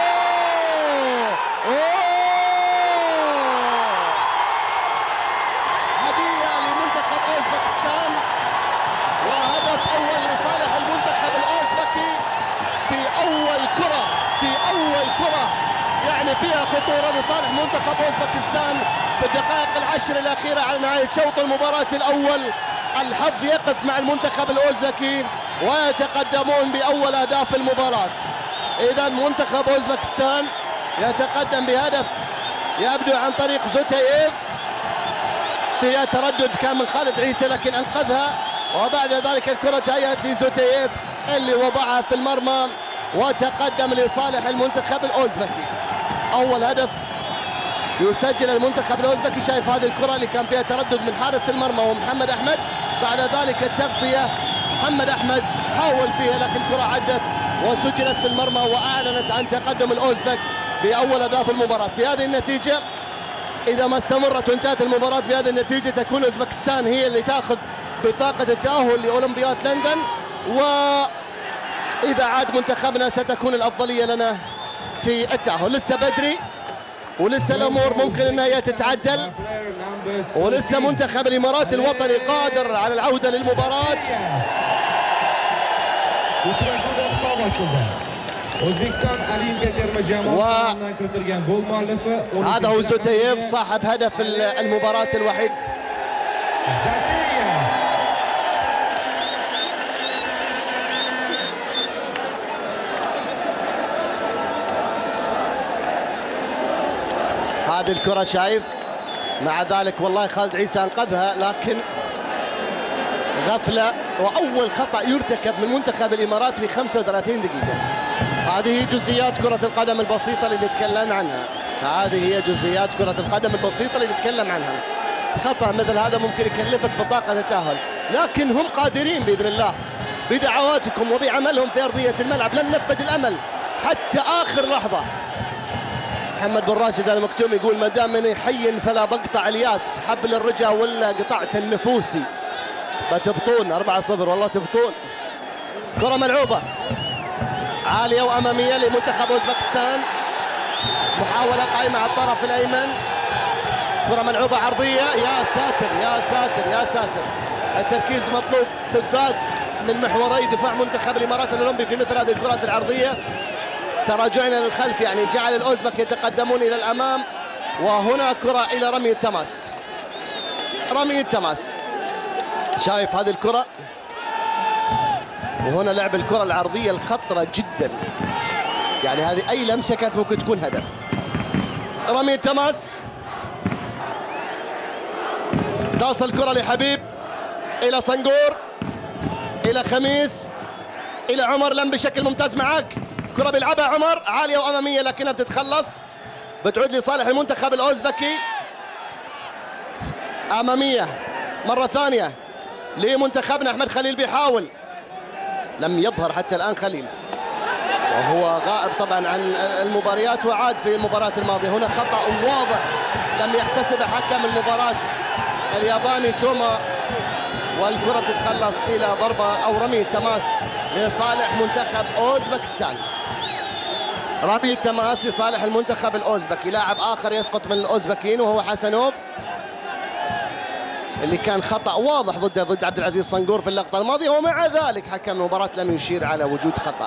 هدية لمنتخب أوزبكستان، وهدف أول لصالح المنتخب الأوزبكي في أول كرة يعني فيها خطورة لصالح منتخب أوزبكستان في الدقائق العشر الأخيرة على نهاية شوط المباراة الأول. الحظ يقف مع المنتخب الأوزبكي ويتقدمون بأول أهداف المباراة. إذا منتخب أوزبكستان يتقدم بهدف يبدو عن طريق زوتييف، فيها تردد كان من خالد عيسى لكن أنقذها، وبعد ذلك الكرة تهيأت لزوتييف اللي وضعها في المرمى وتقدم لصالح المنتخب الأوزبكي. أول هدف يسجل المنتخب الأوزبكي. شايف هذه الكرة اللي كان فيها تردد من حارس المرمى ومحمد أحمد، بعد ذلك التغطية محمد أحمد حاول فيها لكن الكرة عدت وسجلت في المرمى وأعلنت عن تقدم الأوزبك بأول أهداف المباراة. بهذه النتيجة إذا ما استمرت وانتهت المباراة بهذه النتيجة تكون أوزبكستان هي اللي تأخذ بطاقة التأهل لأولمبياد لندن، وإذا عاد منتخبنا ستكون الأفضلية لنا في التأهل. لسه بدري ولسه الأمور ممكن أنها هي تتعدل، ولسه منتخب الإمارات الوطني قادر على العودة للمباراة. هذا هو زوتييف صاحب هدف المباراة الوحيد. هذه الكرة شايف، مع ذلك والله خالد عيسى انقذها لكن غفلة، واول خطأ يرتكب من منتخب الامارات في 35 دقيقة. هذه جزئيات كرة القدم البسيطة اللي نتكلم عنها، هذه هي جزئيات كرة القدم البسيطة اللي نتكلم عنها. خطأ مثل هذا ممكن يكلفك بطاقة التأهل، لكن هم قادرين بإذن الله بدعواتكم وبعملهم في أرضية الملعب. لن نفقد الأمل حتى آخر لحظة. محمد بن راشد المكتوم يقول ما دام اني حي فلا بقطع الياس، حبل الرجا ولا قطعت النفوسي. بتبطون 4-0 والله تبطون. كرة ملعوبة عالية وأمامية لمنتخب أوزبكستان، محاولة قائمة على الطرف الأيمن، كرة ملعوبة عرضية. يا ساتر يا ساتر يا ساتر، التركيز مطلوب بالذات من محوري دفاع منتخب الإمارات الأولمبي في مثل هذه الكرات العرضية. تراجعنا للخلف يعني جعل الأوزبك يتقدمون إلى الأمام. وهنا كرة إلى رمي التماس، رمي التماس. شايف هذه الكرة، وهنا لعب الكرة العرضية الخطرة جدا، يعني هذه أي لمسة كانت ممكن تكون هدف. رمي التماس، تصل الكرة لحبيب إلى صنقور إلى خميس إلى عمر. لم بشكل ممتاز معاك، كرة بيلعبها عمر عالية وأمامية لكنها بتتخلص، بتعود لصالح المنتخب الأوزبكي. أمامية مرة ثانية لمنتخبنا. أحمد خليل بيحاول، لم يظهر حتى الآن خليل، وهو غائب طبعا عن المباريات وعاد في المباراة الماضية. هنا خطأ واضح لم يحتسب حكم المباراة الياباني توما، والكرة بتتخلص إلى ضربة أو رمي تماس لصالح منتخب أوزبكستان. رمي التماس لصالح المنتخب الأوزبكي. لاعب آخر يسقط من الأوزبكيين وهو حسنوف، اللي كان خطأ واضح ضد عبد العزيز صنقور في اللقطة الماضية، ومع ذلك حكم المباراة لم يشير على وجود خطأ.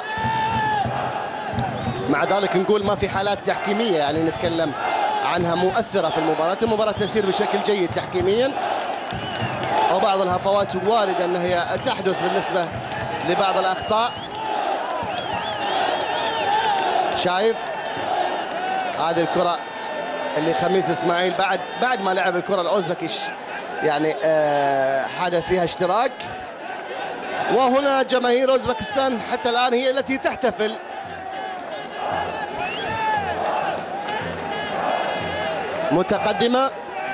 مع ذلك نقول ما في حالات تحكيمية يعني نتكلم عنها مؤثرة في المباراة. المباراة تسير بشكل جيد تحكيميا، وبعض الهفوات واردة أن هي تحدث بالنسبة لبعض الأخطاء. شايف هذه الكرة اللي خميس إسماعيل بعد ما لعب الكرة الأوزبكي يعني حدث فيها اشتراك. وهنا جماهير أوزبكستان حتى الآن هي التي تحتفل. متقدمة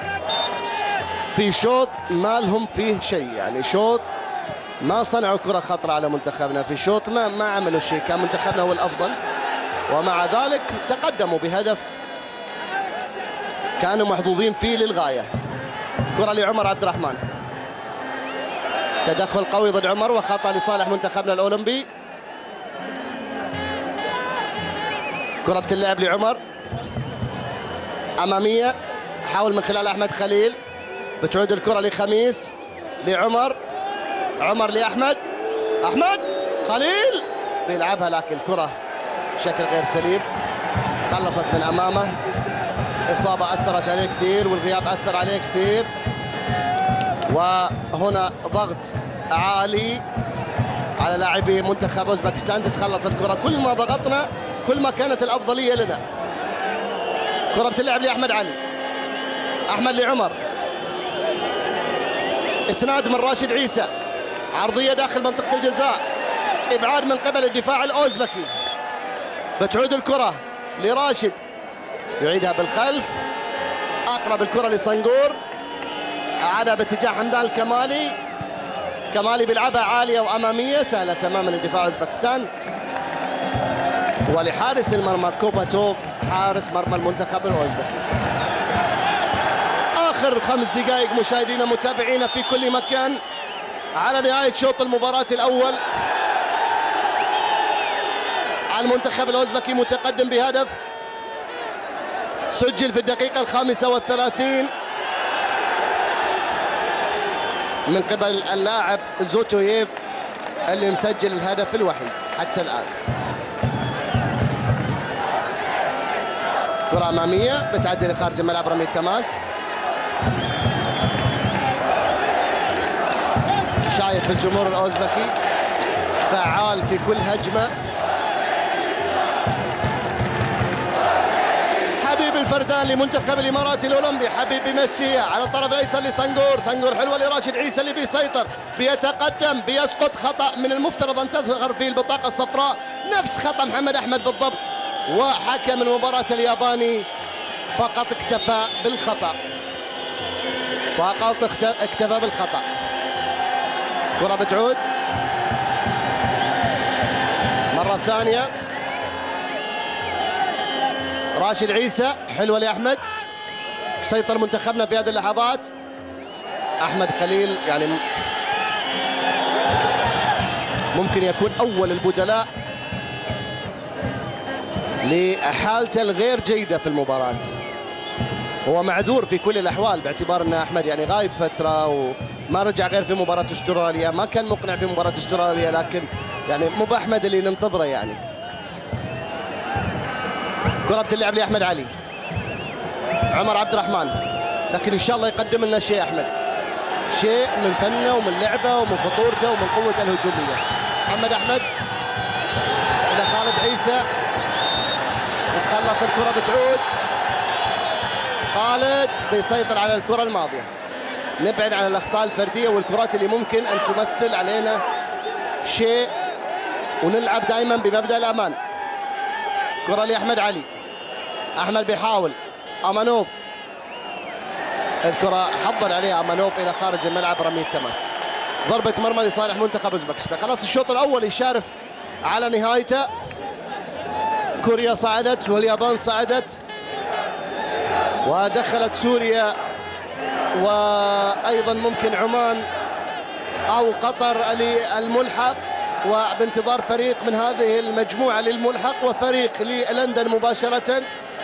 في شوط ما لهم فيه شيء، يعني شوط ما صنعوا كرة خطرة على منتخبنا، في شوط ما عملوا شيء، كان منتخبنا هو الأفضل، ومع ذلك تقدموا بهدف كانوا محظوظين فيه للغاية. كرة لعمر عبد الرحمن، تدخل قوي ضد عمر وخطأ لصالح منتخبنا الأولمبي. كرة بتلعب لعمر أمامية، حاول من خلال أحمد خليل، بتعود الكرة لخميس لعمر، عمر لأحمد، أحمد خليل بيلعبها لكن الكرة بشكل غير سليم، خلصت من أمامه. إصابة أثرت عليه كثير والغياب أثر عليه كثير، وهنا ضغط عالي على لاعبي منتخب أوزبكستان. تتخلص الكرة، كل ما ضغطنا كل ما كانت الأفضلية لنا. كرة بتلعب لأحمد علي، أحمد لعمر، إسناد من راشد عيسى، عرضية داخل منطقة الجزاء، إبعاد من قبل الدفاع الأوزبكي. بتعود الكرة لراشد، يعيدها بالخلف، أقرب الكرة لصنقور، أعادها باتجاه حمدان الكمالي، كمالي بيلعبها عالية وأمامية سهلة تماما لدفاع أوزبكستان. ولحارس المرمى كوفاتوف حارس مرمى المنتخب الأوزبكي. آخر 5 دقائق مشاهدينا متابعينا في كل مكان على نهاية شوط المباراة الأول. المنتخب الأوزبكي متقدم بهدف سجل في الدقيقة 35 من قبل اللاعب زوتوييف اللي مسجل الهدف الوحيد حتى الآن. كرة أمامية بتعدي لخارج الملعب، رمي التماس. شايف الجمهور الأوزبكي فعال في كل هجمة. حبيب الفردان لمنتخب الإمارات الأولمبي، حبيب بيمشيها على الطرف الأيسر لصنقور، صنقور حلوة لراشد عيسى اللي بيسيطر، بيتقدم، بيسقط. خطأ من المفترض أن تظهر فيه البطاقة الصفراء، نفس خطأ محمد أحمد بالضبط، وحكم المباراة الياباني فقط اكتفى بالخطأ، فقط اكتفى بالخطأ. كرة بتعود مرة ثانية راشد عيسى، حلوة لأحمد. سيطر منتخبنا في هذه اللحظات. أحمد خليل يعني ممكن يكون أول البدلاء لحالته الغير جيدة في المباراة. هو معذور في كل الأحوال باعتبار أن أحمد يعني غايب فترة وما رجع غير في مباراة استراليا، ما كان مقنع في مباراة استراليا، لكن يعني مو بأحمد اللي ننتظره يعني. كرة بتلعب لأحمد علي، عمر عبد الرحمن، لكن إن شاء الله يقدم لنا شيء أحمد، شيء من فنه ومن لعبه ومن خطورته ومن قوته الهجومية. محمد أحمد إلى خالد عيسى، تتخلص الكرة بتعود، خالد بيسيطر على الكرة الماضية. نبعد عن الأخطاء الفردية والكرات اللي ممكن أن تمثل علينا شيء، ونلعب دائما بمبدأ الأمان. كرة لأحمد علي، أحمد بيحاول، أمانوف، الكرة حضر عليها أمانوف إلى خارج الملعب، رمية تماس. ضربة مرمى لصالح منتخب أوزبكستان. خلاص الشوط الأول يشارف على نهايته. كوريا صعدت واليابان صعدت ودخلت سوريا وأيضا ممكن عمان أو قطر للملحق، وبانتظار فريق من هذه المجموعة للملحق وفريق للندن مباشرة.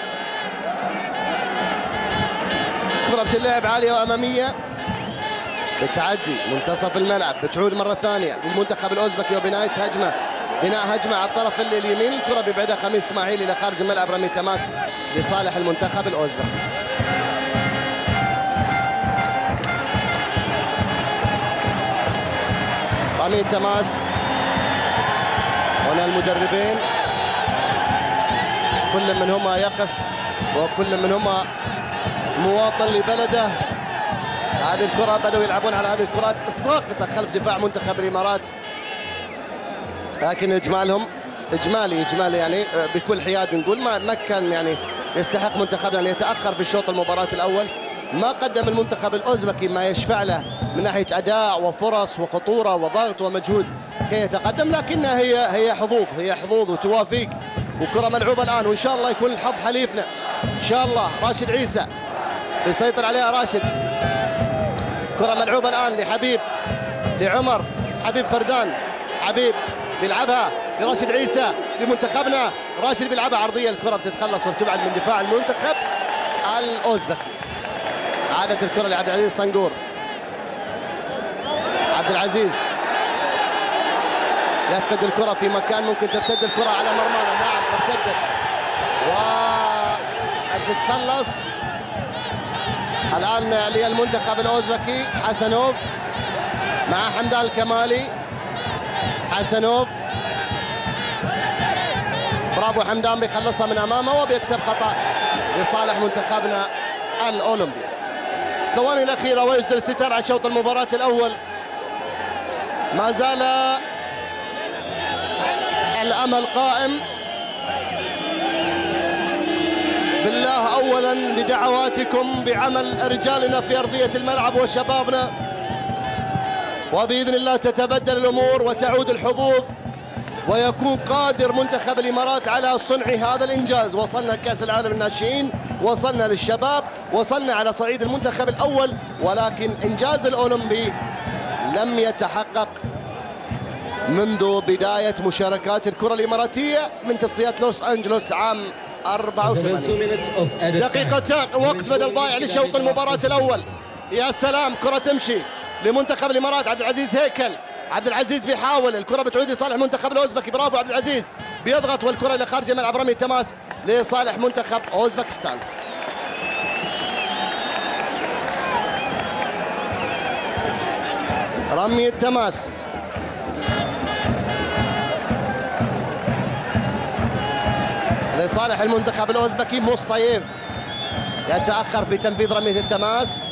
كرة بتلعب عالية وأمامية بتعدي منتصف الملعب، بتعود مرة ثانية للمنتخب الأوزبكي وبناء هجمة، بناء هجمة على الطرف اليمين. الكرة بيبعدها خميس اسماعيل إلى خارج الملعب، رمي تماس لصالح المنتخب الأوزبكي. رمي تماس. هنا المدربين كل منهما يقف وكل منهما مواطن لبلده. هذه الكرة بدأوا يلعبون على هذه الكرات الساقطة خلف دفاع منتخب الإمارات، لكن إجمالهم إجمالي يعني بكل حياد نقول ما كان يعني يستحق منتخبنا أن يتأخر في الشوط المباراة الأول. ما قدم المنتخب الأوزبكي ما يشفع له من ناحية أداء وفرص وخطورة وضغط ومجهود كي يتقدم، لكنها هي حظوظ وتوافيق. وكرة ملعوبة الآن وإن شاء الله يكون الحظ حليفنا إن شاء الله. راشد عيسى بيسيطر عليها راشد، كرة ملعوبة الآن لحبيب، لعمر، حبيب فردان، حبيب بيلعبها لراشد عيسى لمنتخبنا، راشد بيلعبها عرضية، الكرة بتتخلص وبتبعد من دفاع المنتخب الأوزبكي. عادت الكرة لعبد العزيز صنقور، عبد العزيز يفقد الكرة في مكان ممكن ترتد الكرة على مرمانا، نعم ارتدت وتتخلص الآن للمنتخب الأوزبكي. حسنوف مع حمدان الكمالي، حسنوف برافو حمدان بيخلصها من أمامه وبيكسب خطأ لصالح منتخبنا الأولمبي. الثواني الأخيرة ويسدل الستار على شوط المباراة الأول. ما زال الأمل قائم. بالله أولا بدعواتكم بعمل رجالنا في أرضية الملعب وشبابنا، وبإذن الله تتبدل الأمور وتعود الحظوظ ويكون قادر منتخب الإمارات على صنع هذا الإنجاز. وصلنا لكأس العالم الناشئين، وصلنا للشباب، وصلنا على صعيد المنتخب الأول، ولكن إنجاز الأولمبي لم يتحقق منذ بداية مشاركات الكرة الإماراتية من تصفيات لوس أنجلوس عام 84. دقيقتان وقت بدل ضايع لشوط المباراة الأول. يا سلام، كرة تمشي لمنتخب الإمارات. عبد العزيز هيكل، عبد العزيز بيحاول، الكرة بتعود لصالح المنتخب الأوزبكي، برافو عبد العزيز بيضغط والكرة إلى خارج الملعب، رمي تماس لصالح منتخب أوزبكستان. رمي التماس لصالح المنتخب الأوزبكي. مصطيف يتأخر في تنفيذ رمية التماس.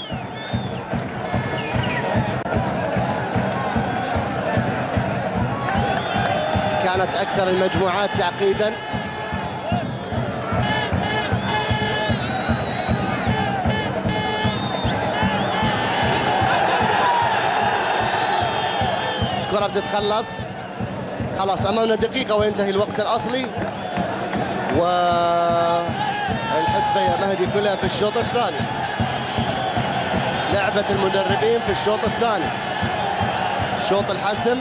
كانت أكثر المجموعات تعقيداً. كرة بتتخلص خلاص أمامنا دقيقة وينتهي الوقت الأصلي، والحسبة يا مهدي كلها في الشوط الثاني. لعبة المدربين في الشوط الثاني، شوط الحسم،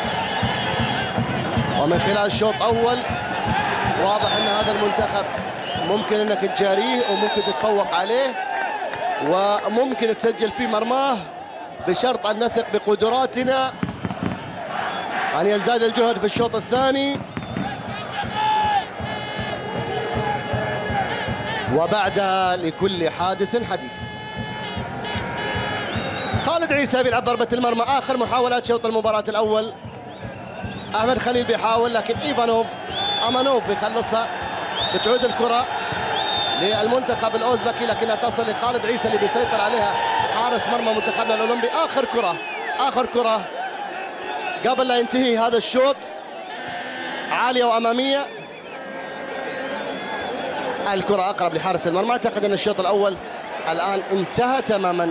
ومن خلال شوط أول واضح أن هذا المنتخب ممكن أنك تجاريه وممكن تتفوق عليه وممكن تسجل في مرماه، بشرط أن نثق بقدراتنا أن يزداد الجهد في الشوط الثاني. وبعدها لكل حادث حديث. خالد عيسى بيلعب ضربة المرمى، آخر محاولات شوط المباراة الأول. أحمد خليل بيحاول لكن أمانوف بيخلصها، بتعود الكرة للمنتخب الأوزبكي لكنها تصل لخالد عيسى اللي بيسيطر عليها حارس مرمى منتخبنا الأولمبي. آخر كرة قبل لا ينتهي هذا الشوط، عالية وأمامية. الكرة أقرب لحارس المرمى. أعتقد أن الشوط الأول الآن انتهى تماما،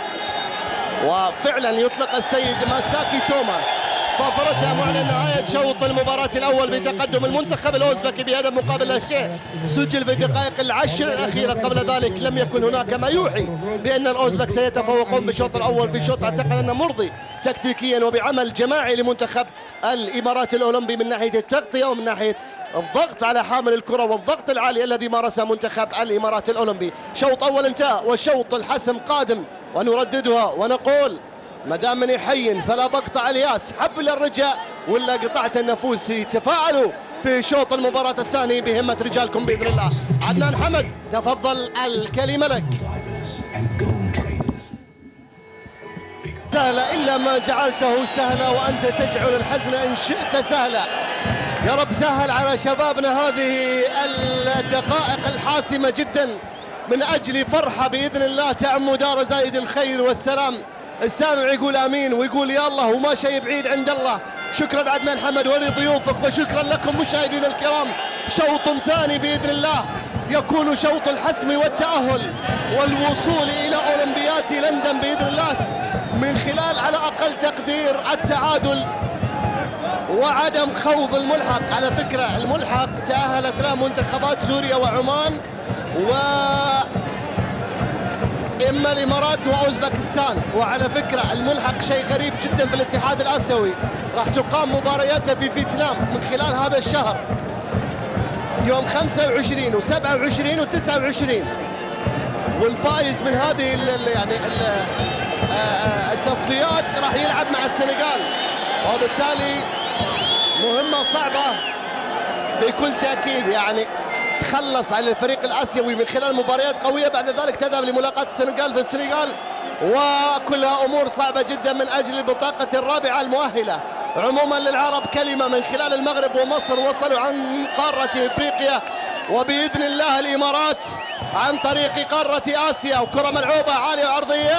وفعلا يطلق السيد ماساكي توما صافرتها معلن نهاية شوط المباراة الأول بتقدم المنتخب الأوزبكي بهدف مقابل لا شيء، سجل في الدقائق العشر الأخيرة. قبل ذلك لم يكن هناك ما يوحي بأن الأوزبك سيتفوقون في الشوط الأول، في شوط أعتقد أنه مرضي تكتيكيا وبعمل جماعي لمنتخب الإمارات الأولمبي من ناحية التغطية ومن ناحية الضغط على حامل الكرة والضغط العالي الذي مارسه منتخب الإمارات الأولمبي. شوط أول انتهى وشوط الحسم قادم، ونرددها ونقول ما دام من يحين فلا بقطع الياس، حبل الرجاء ولا قطعت النفوس. تفاعلوا في شوط المباراة الثاني بهمة رجالكم بإذن الله. عدنان حمد تفضل، الكلمة لك. سهلة إلا ما جعلته سهلا وأنت تجعل الحزن إن شئت سهلا. يا رب سهل على شبابنا هذه الدقائق الحاسمة جدا من أجل فرحة بإذن الله تعم دار زايد الخير والسلام. السامع يقول آمين ويقول يا الله وما شيء بعيد عند الله. شكرا عدنان حمد ولضيوفك وشكرا لكم مشاهدينا الكرام. شوط ثاني بإذن الله يكون شوط الحسم والتأهل والوصول إلى أولمبياد لندن بإذن الله من خلال على أقل تقدير التعادل وعدم خوض الملحق. على فكرة الملحق تأهلت له منتخبات سوريا وعمان إما الإمارات وأوزبكستان. وعلى فكرة الملحق شيء غريب جدا في الاتحاد الآسيوي، راح تقام مبارياتها في فيتنام من خلال هذا الشهر يوم 25 و27 و29، والفائز من هذه التصفيات راح يلعب مع السنغال، وبالتالي مهمة صعبة بكل تأكيد. يعني تخلص على الفريق الآسيوي من خلال مباريات قوية، بعد ذلك تذهب لملاقاة السنغال في السنغال، وكلها أمور صعبة جدا من أجل البطاقة الرابعة المؤهلة. عموما للعرب كلمة من خلال المغرب ومصر وصلوا عن قارة إفريقيا، وبإذن الله الإمارات عن طريق قارة آسيا. وكرة ملعوبة عالية وعرضية،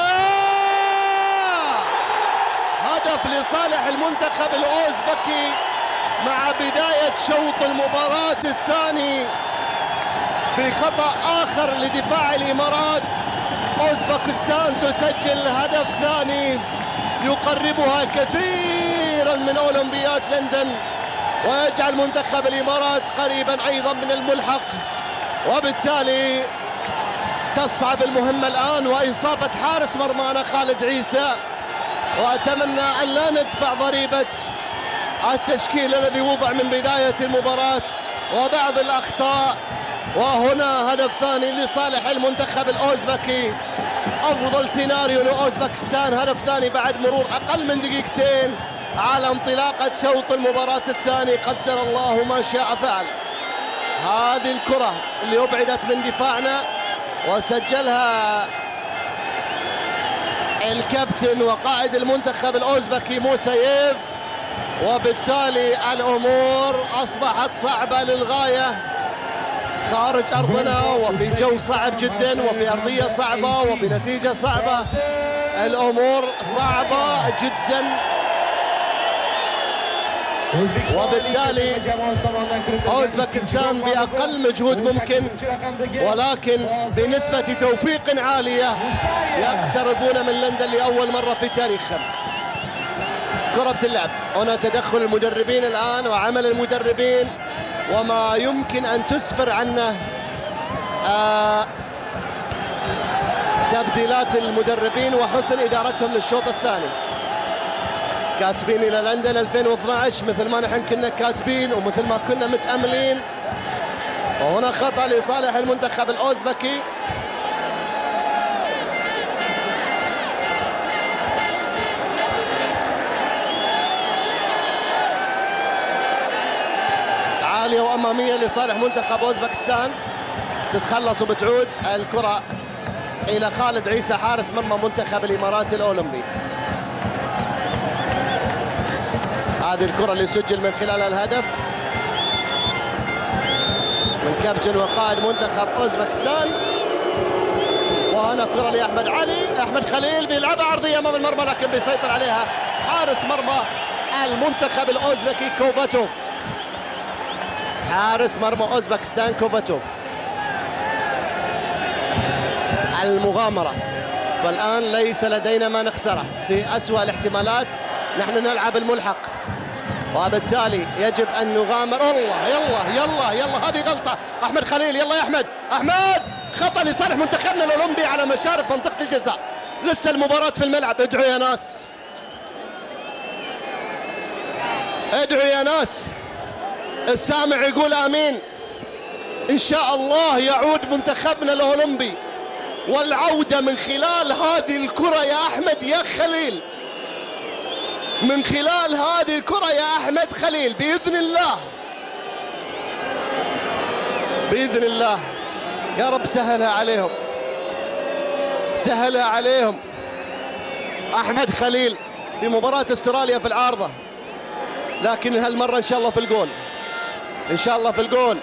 هدف لصالح المنتخب الأوزبكي مع بداية شوط المباراة الثاني بخطأ آخر لدفاع الإمارات. أوزبكستان تسجل هدف ثاني يقربها كثيرا من أولمبياد لندن ويجعل منتخب الإمارات قريبا أيضا من الملحق، وبالتالي تصعب المهمة الآن وإصابة حارس مرمانا خالد عيسى. وأتمنى أن لا ندفع ضريبة التشكيل الذي وضع من بداية المباراة وبعض الأخطاء. وهنا هدف ثاني لصالح المنتخب الأوزبكي، أفضل سيناريو لأوزبكستان، هدف ثاني بعد مرور أقل من دقيقتين على انطلاقة شوط المباراة الثاني. قدر الله ما شاء فعل. هذه الكرة اللي أبعدت من دفاعنا وسجلها الكابتن وقائد المنتخب الأوزبكي موسييف، وبالتالي الأمور أصبحت صعبة للغاية خارج أرضنا وفي جو صعب جدا وفي أرضية صعبة وبنتيجة صعبة. الأمور صعبة جدا، وبالتالي أوزبكستان بأقل مجهود ممكن ولكن بنسبة توفيق عالية يقتربون من لندن لأول مرة في تاريخهم. كرة اللعب. هنا تدخل المدربين الآن وعمل المدربين وما يمكن أن تسفر عنه تبديلات المدربين وحسن إدارتهم للشوط الثاني. كاتبين إلى لندن 2012 مثل ما نحن كنا كاتبين ومثل ما كنا متأملين. وهنا خطأ لصالح المنتخب الأوزبكي. عالية وأمامية لصالح منتخب أوزبكستان. تتخلص وبتعود الكرة إلى خالد عيسى حارس مرمى منتخب الإمارات الأولمبي. هذه الكرة اللي سجل من خلالها الهدف من كابتن وقائد منتخب أوزبكستان. وهنا كرة لأحمد علي، أحمد خليل بيلعبها عرضية أمام المرمى لكن بيسيطر عليها حارس مرمى المنتخب الأوزبكي كوفاتوف. حارس مرمى أوزبكستان كوفاتوف. المغامرة، فالآن ليس لدينا ما نخسره في أسوأ الاحتمالات. نحن نلعب الملحق وبالتالي يجب أن نغامر. الله يلا يلا يلا، هذه غلطة أحمد خليل. يلا يا أحمد، أحمد خطأ لصالح منتخبنا الأولمبي على مشارف منطقة الجزاء. لسه المباراة في الملعب. ادعوا يا ناس، ادعوا يا ناس. السامع يقول آمين. إن شاء الله يعود منتخبنا الأولمبي، والعودة من خلال هذه الكرة يا أحمد يا خليل، من خلال هذه الكرة يا أحمد خليل بإذن الله، بإذن الله. يا رب سهلها عليهم، سهلها عليهم. أحمد خليل في مباراة استراليا في العارضة، لكن هالمرة إن شاء الله في الجول، إن شاء الله في الجول.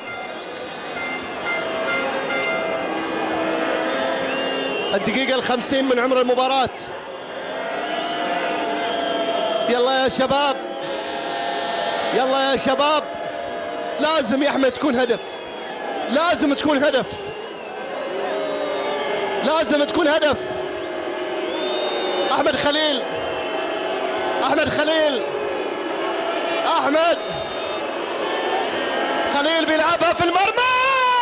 الدقيقة 50 من عمر المباراة. يلا يا شباب، يلا يا شباب. لازم يا أحمد تكون هدف، لازم تكون هدف، لازم تكون هدف. أحمد خليل، أحمد خليل، أحمد خليل بيلعبها في المرمى.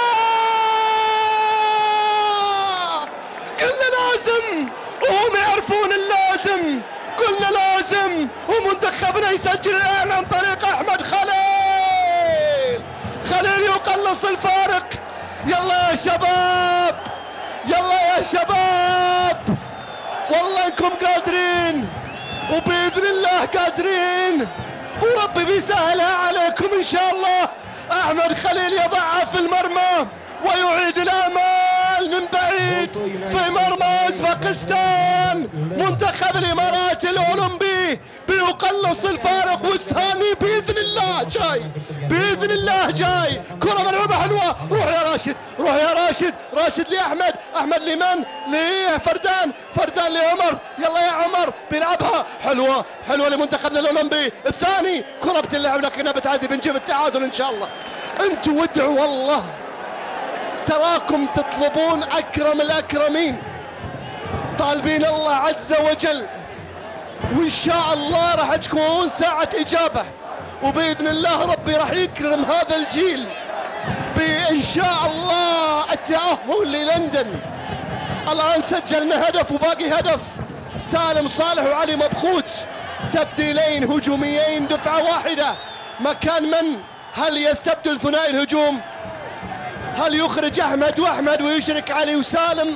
قلنا لازم وهم يعرفون اللازم، قلنا لازم ومنتخبنا يسجل الآن عن طريق أحمد خليل. خليل يقلص الفارق. يلا يا شباب، يلا يا شباب، والله انكم قادرين وبإذن الله قادرين، وربي بيسهلها عليكم إن شاء الله. أحمد خليل يضعها في المرمى ويعيد الآمال من بعيد في مرمى أوزبكستان. منتخب الإمارات الأولمبي بيقلص الفارق، والثاني بإذن الله جاي، بإذن الله جاي. كرة ملعوبة حلوة. روح يا راشد، روح يا راشد. راشد لأحمد، أحمد لمن؟ لفردان، فردان لعمر. يلا يا عمر بيلعبها حلوة، حلوة لمنتخبنا الأولمبي. الثاني كرة بتلعب لكنها بتعدي، بنجيب التعادل إن شاء الله. أنتوا وادعوا والله، تراكم تطلبون أكرم الأكرمين، طالبين الله عز وجل، وإن شاء الله راح تكون ساعة إجابة، وبإذن الله ربي راح يكرم هذا الجيل بإن شاء الله التأهل للندن. الآن سجلنا هدف وباقي هدف. سالم صالح وعلي مبخوت، تبديلين هجوميين دفعة واحدة. مكان من؟ هل يستبدل ثنائي الهجوم؟ هل يخرج أحمد وأحمد ويشرك علي وسالم؟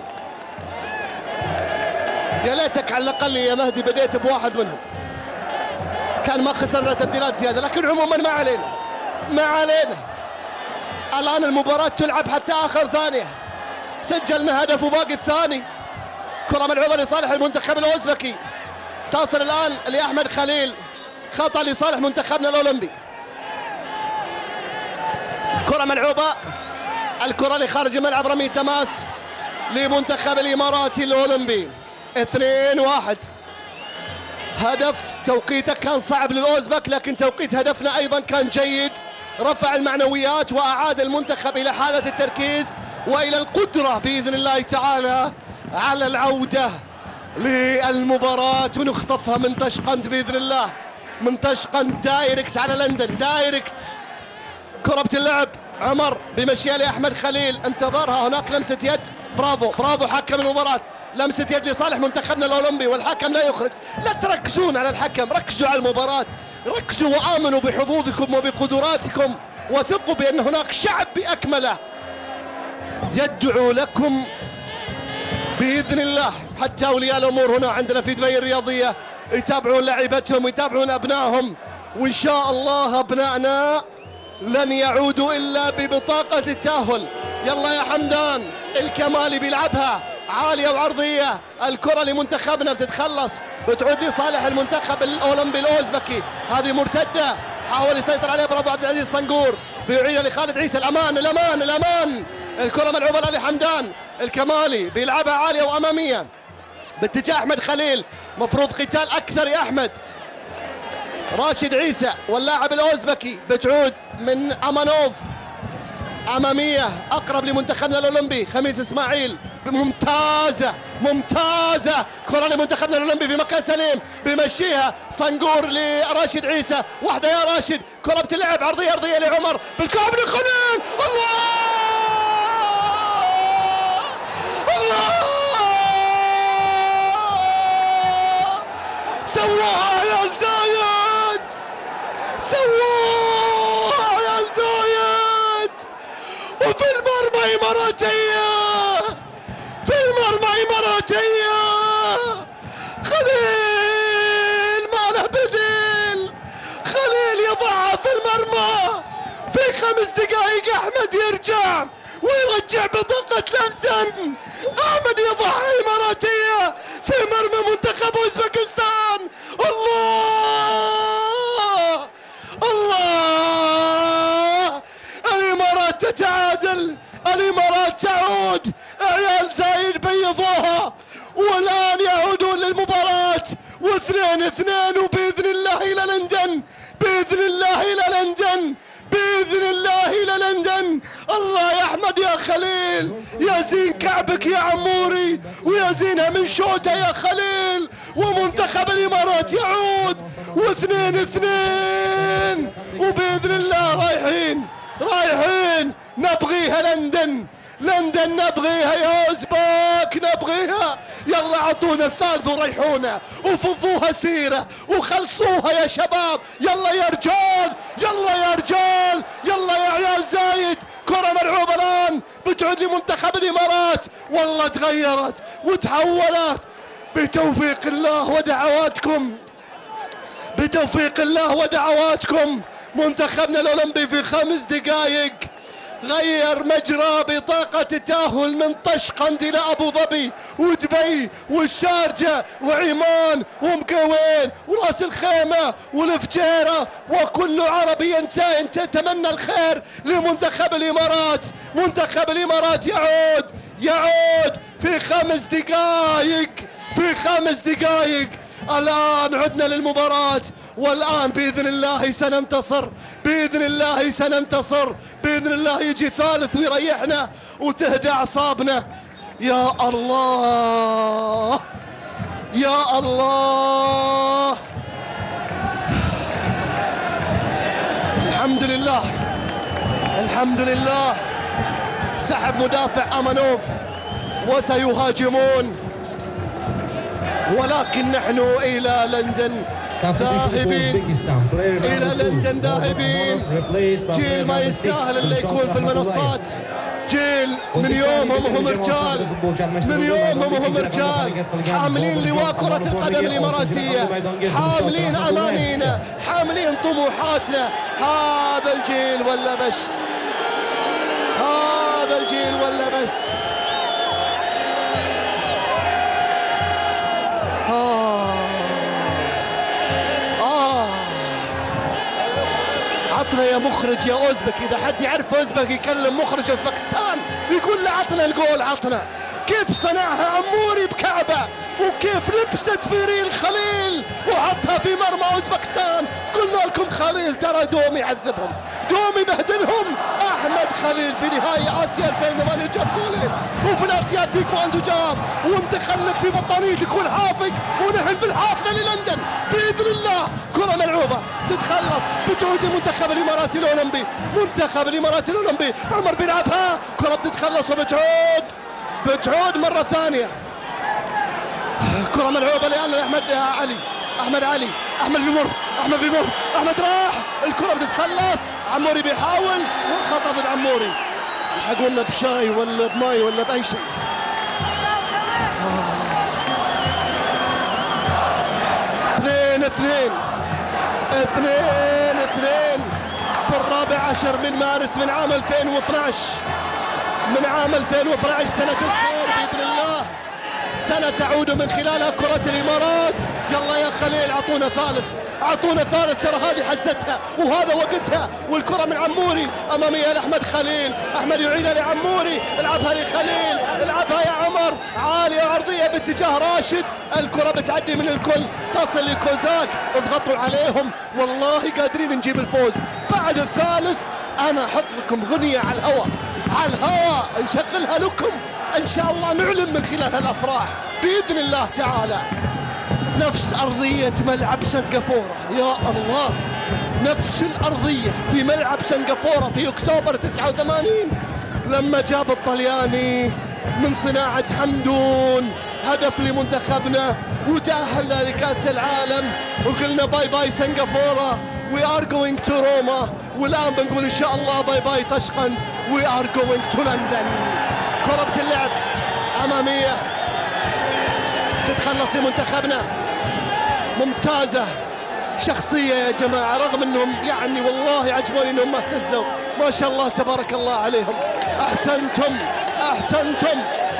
يا ليتك على الأقل يا مهدي بديت بواحد منهم، كان ما خسرنا تبديلات زيادة. لكن عموما ما علينا، ما علينا. الآن المباراة تلعب حتى آخر ثانية. سجلنا هدف وباقي الثاني. كرة ملعوبة لصالح المنتخب الأوزبكي، تصل الآن لأحمد خليل. خطأ لصالح منتخبنا الأولمبي. كرة ملعوبة، الكرة لخارج الملعب، رمي تماس لمنتخب الإماراتي الأولمبي. 2-1. هدف توقيته كان صعب للأوزبك، لكن توقيت هدفنا أيضا كان جيد. رفع المعنويات وأعاد المنتخب إلى حالة التركيز وإلى القدرة بإذن الله تعالى على العودة للمباراة ونخطفها من طشقنت بإذن الله، من طشقنت دايركت على لندن دايركت. كرة بتلعب، عمر بمشيها لأحمد خليل، انتظرها، هناك لمسة يد، برافو برافو حكم المباراة، لمسة يد لصالح منتخبنا الأولمبي والحكم لا يخرج. لا تركزون على الحكم، ركزوا على المباراة، ركزوا وآمنوا بحظوظكم وبقدراتكم، وثقوا بأن هناك شعب بأكمله يدعو لكم بإذن الله. حتى أولياء الأمور هنا عندنا في دبي الرياضية يتابعون لعيبتهم ويتابعون أبنائهم، وإن شاء الله أبنائنا لن يعودوا إلا ببطاقة التأهل. يلا يا حمدان، الكمالي بيلعبها عالية وعرضية، الكرة لمنتخبنا بتتخلص، بتعود لصالح المنتخب الأولمبي الأوزبكي. هذه مرتدة حاول يسيطر عليها برافو عبد العزيز صنقور، بيعيدها لخالد عيسى، الأمان الأمان الأمان، الكرة ملعوبة لحمدان، الكمالي بيلعبها عالية وأمامية باتجاه أحمد خليل، مفروض قتال أكثر يا أحمد. راشد عيسى واللاعب الأوزبكي بتعود من أمانوف أمامية أقرب لمنتخبنا الأولمبي، خميس إسماعيل ممتازة ممتازة، كرة لمنتخبنا الأولمبي في مكان سليم، بيمشيها صنقور لراشد عيسى، واحدة يا راشد، كرة بتلعب عرضية أرضية لعمر، بالكعب لخليل، الله الله سواها يا زايد، سواها يا زايد، وفي المرمى إماراتية، في المرمى إماراتية، خليل ما له بديل، خليل يضعها في المرمى في 5 دقائق. أحمد يرجع ويرجع بطاقة لندن، أحمد يضعها إماراتية في مرمى منتخب أوزبكستان. الله الله، الإمارات تتعادل، الإمارات تعود، عيال زايد بيضوها والآن يعودون للمباراة، و2-2 وبإذن الله إلى لندن، بإذن الله إلى لندن، بإذن الله إلى لندن. الله يا أحمد يا خليل، يا زين كعبك يا عموري، ويا زينها من شوته يا خليل، ومنتخب الإمارات يعود، و2-2 وبإذن الله رايحين رايحين، نبغيها لندن، لندن نبغيها يا أوزبك نبغيها. يلا عطونا الثالث وريحونا وفضوها سيرة وخلصوها يا شباب. يلا يا رجال، يلا يا رجال، يلا يا عيال زايد، كرة ملعوبة الآن بتعود لمنتخب الإمارات. والله تغيرت وتحولت بتوفيق الله ودعواتكم، بتوفيق الله ودعواتكم. منتخبنا الأولمبي في 5 دقائق غير مجرى بطاقة التأهل من طشقند إلى أبو ظبي ودبي والشارجة وعمان ومكوين وراس الخيمة والفجيرة، وكل عربي يتمنى الخير لمنتخب الإمارات. منتخب الإمارات يعود، يعود في 5 دقائق، في 5 دقائق. الآن عدنا للمباراة، والآن بإذن الله سننتصر، بإذن الله سننتصر، بإذن الله يجي ثالث ويريحنا وتهدى أعصابنا. يا الله يا الله، الحمد لله الحمد لله. سحب مدافع أمانوف وسيهاجمون، ولكن نحن إلى لندن ذاهبين، إلى لندن ذاهبين. جيل ما يستاهل اللي يكون في المنصات، جيل من يومهم هم رجال، من يومهم هم رجال، حاملين لواء كرة القدم الإماراتية، حاملين أمانينا، حاملين طموحاتنا. هذا الجيل ولا بس، هذا الجيل ولا بس. عطنا يا مخرج يا أوزبك، إذا حد يعرف أوزبك يكلم مخرج أوزبكستان يقول له عطنا الجول، عطنا. كيف صنعها عموري بكعبة، وكيف لبست في ريل خليل وحطها في مرمى أوزبكستان. قلنا لكم خليل ترى دوم يعذبهم، دوم يبهدلهم. أحمد خليل في نهائي اسيا 2008 جاب جولين، وفي الاسياد في كوانزو جاب، وانت خلك في بطانيتك والحافك، ونحن بالحافله للندن باذن الله. كره ملعوبه تتخلص، بتعود لمنتخب الاماراتي الاولمبي، منتخب الاماراتي الاولمبي. عمر بيلعبها، كره بتتخلص بتعود مره ثانيه. كره ملعوبه الان لاحمد علي، احمد بيمر، احمد راح، الكره بتتخلص، عموري بيحاول وخطا ضد عموري. الحقونا بشاي ولا بماي ولا باي شيء. 2-2 في 14 من مارس من عام 2012، من عام 2012 سنة الخير بإذن الله، سنة تعود من خلالها كرة الإمارات. يلا يا خليل عطونا ثالث، ترى هذه حزتها وهذا وقتها. والكرة من عموري أمامية لأحمد خليل، أحمد يعيدها لعموري، العبها لخليل، العبها يا عمر، عالية عرضية باتجاه راشد، الكرة بتعدي من الكل تصل لكوزاك. اضغطوا عليهم، والله قادرين نجيب الفوز. بعد الثالث أنا أحط لكم غنية على الهواء نشغلها لكم إن شاء الله، نعلن من خلالها الأفراح بإذن الله تعالى. نفس أرضية ملعب سنغافورة، يا الله، نفس الأرضية في ملعب سنغافورة في أكتوبر 89 لما جاب الطلياني من صناعة حمدون هدف لمنتخبنا وتأهلنا لكأس العالم، وقلنا باي باي سنغافورة، we are going to Roma، والآن بنقول إن شاء الله باي باي طشقند، we are going to London. كرة بتلعب أمامية تتخلص لمنتخبنا، ممتازة، شخصية يا جماعة، رغم انهم يعني والله عجبوني انهم ما اهتزوا، ما شاء الله تبارك الله عليهم. احسنتم.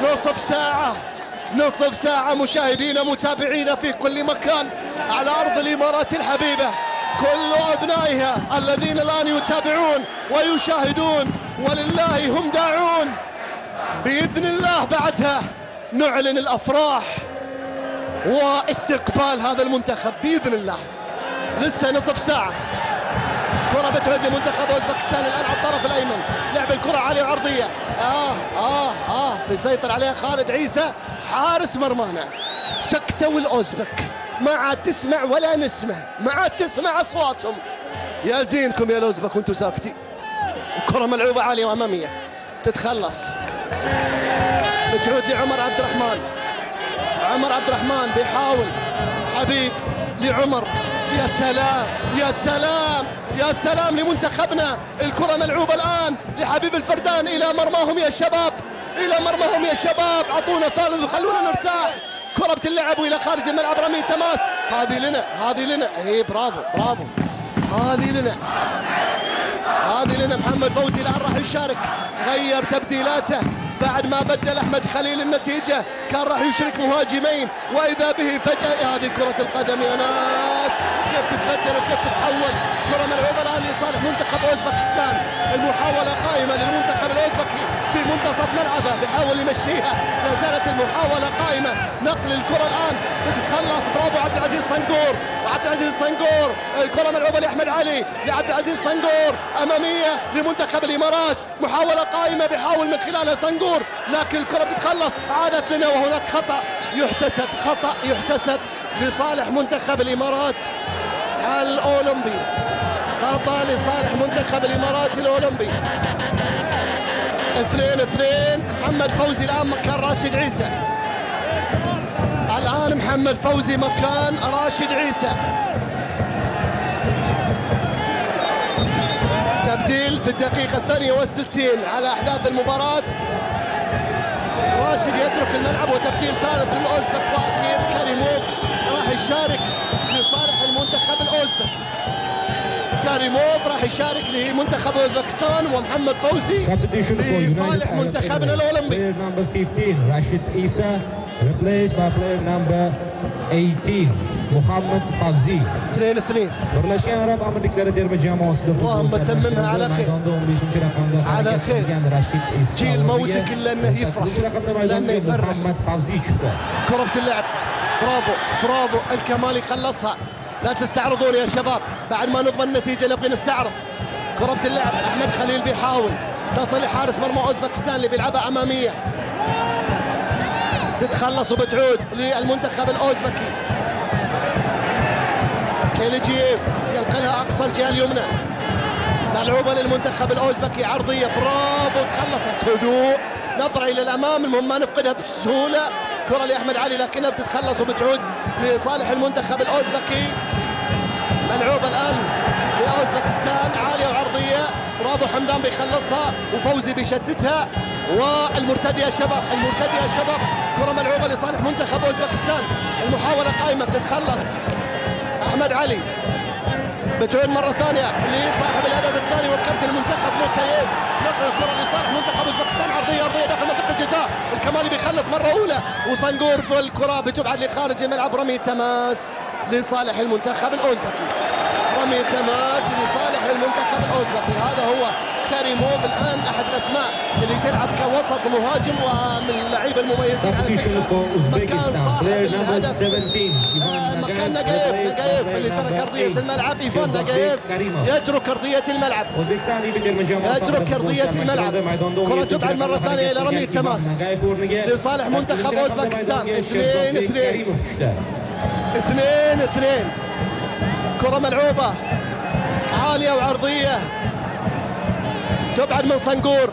نصف ساعة مشاهدينا متابعينا في كل مكان على ارض الامارات الحبيبة، كل ابنائها الذين الان يتابعون ويشاهدون ولله هم داعون. باذن الله بعدها نعلن الافراح واستقبال هذا المنتخب باذن الله. لسه نصف ساعة. كرة بتعود لمنتخب اوزبكستان الان على الطرف الايمن، لعب الكرة عالية وعرضية، بيسيطر عليها خالد عيسى حارس مرمانا. سكتوا الاوزبك، ما عاد تسمع ولا نسمع، ما عاد تسمع اصواتهم. يا زينكم يا الاوزبك وانتم ساكتين. كرة ملعوبة عالية وامامية تتخلص، بتعود لعمر عبد الرحمن. عمر عبد الرحمن بيحاول، حبيب لعمر، يا سلام يا سلام يا سلام لمنتخبنا. الكرة ملعوبة الآن لحبيب الفردان إلى مرماهم يا شباب، إلى مرماهم يا شباب، أعطونا ثالث وخلونا نرتاح. كرة بتلعب إلى خارج الملعب، رمي تماس، هذه لنا إيه، برافو هذه لنا محمد فوزي الآن راح يشارك، غير تبديلاته بعد ما بدل أحمد خليل النتيجة، كان راح يشرك مهاجمين وإذا به فجأة. هذه كرة القدم يا ناس، كيف تتبدل وكيف تتحول. كرة ملعوبة الآن لصالح منتخب أوزبكستان، المحاولة قائمة للمنتخب الأوزبكي في منتصف ملعبه، بيحاول يمشيها، لا زالت المحاولة قائمة. نقل الكرة الآن بتتخلص، برافو عبد العزيز صنقور. الكرة ملعوبة لأحمد علي، لعبد العزيز صنقور، أمامية لمنتخب الإمارات، محاولة قائمة بيحاول من خلالها صنقور، لكن الكرة بتتخلص، عادت لنا وهناك خطأ يحتسب لصالح منتخب الإمارات الأولمبي، خطأ لصالح منتخب الإمارات الأولمبي. 2-2. محمد فوزي الآن مكان راشد عيسى، الآن محمد فوزي مكان راشد عيسى. تبديل في الدقيقة 62 على أحداث المباراة، راشد يترك الملعب وتبديل ثالث للأوزبك وأخير كريموف راح يشارك لصالح المنتخب الأوزبكي. كريموف راح يشارك لمنتخب أوزبكستان، ومحمد فوزي لصالح منتخبنا الأولمبي. راشد عيسى replaced by player number 18 محمد فوزي. 2-2. Birleşken Arab Emirlikleri terma jamoasida اللهم تممها على خير. على خير. جيل ما ودك الا انه يفرح، لانه يفرح. محمد فوزي شفته. كرة بتلعب، برافو الكمالي خلصها. لا تستعرضون يا شباب، بعد ما نضمن النتيجة نبغي نستعرض. كرة بتلعب، أحمد خليل بيحاول، تصل لحارس مرمى اوزبكستان اللي بيلعبها اماميه، تتخلص وبتعود للمنتخب الاوزبكي. كيليجييف ينقلها اقصى الجهه اليمنى، ملعوبه للمنتخب الاوزبكي، عرضيه برافو، تخلصت هدوء، نظره الى الامام، المهم ما نفقدها بسهوله. كره لاحمد علي لكنها بتتخلص وبتعود لصالح المنتخب الاوزبكي. ملعوبه الان لاوزبكستان، عاليه وعرضيه، برافو حمدان بيخلصها وفوزي بيشتتها، والمرتد يا شباب، المرتد يا شباب، كره ملعوبه لصالح منتخب اوزبكستان، المحاوله قائمه بتتخلص. احمد علي بتعود مره ثانيه لصاحب الهدف الثاني والكابتن المنتخب موسييف، نقل الكره لصالح منتخب اوزبكستان، عرضيه داخل منطقه الجزاء، الكمالي بيخلص مره اولى، وصنقور بالكره بتبعد لخارج الملعب، رمي تماس لصالح المنتخب الاوزبكي، رمي تماس لصالح المنتخب الاوزبكي. هذا هو كريموف الان، احد الاسماء اللي تلعب كوسط مهاجم ومن اللعيبه المميزين على فكره. مكان صاحب الهدف مكان نقايف اللي ترك ارضيه الملعب، ايفان نقايف يترك ارضيه الملعب، يترك ارضيه الملعب. كره تبعد مره ثانيه الى رمي التماس لصالح منتخب اوزبكستان. 2-2 كره ملعوبه عاليه وعرضيه تبعد من صنقور،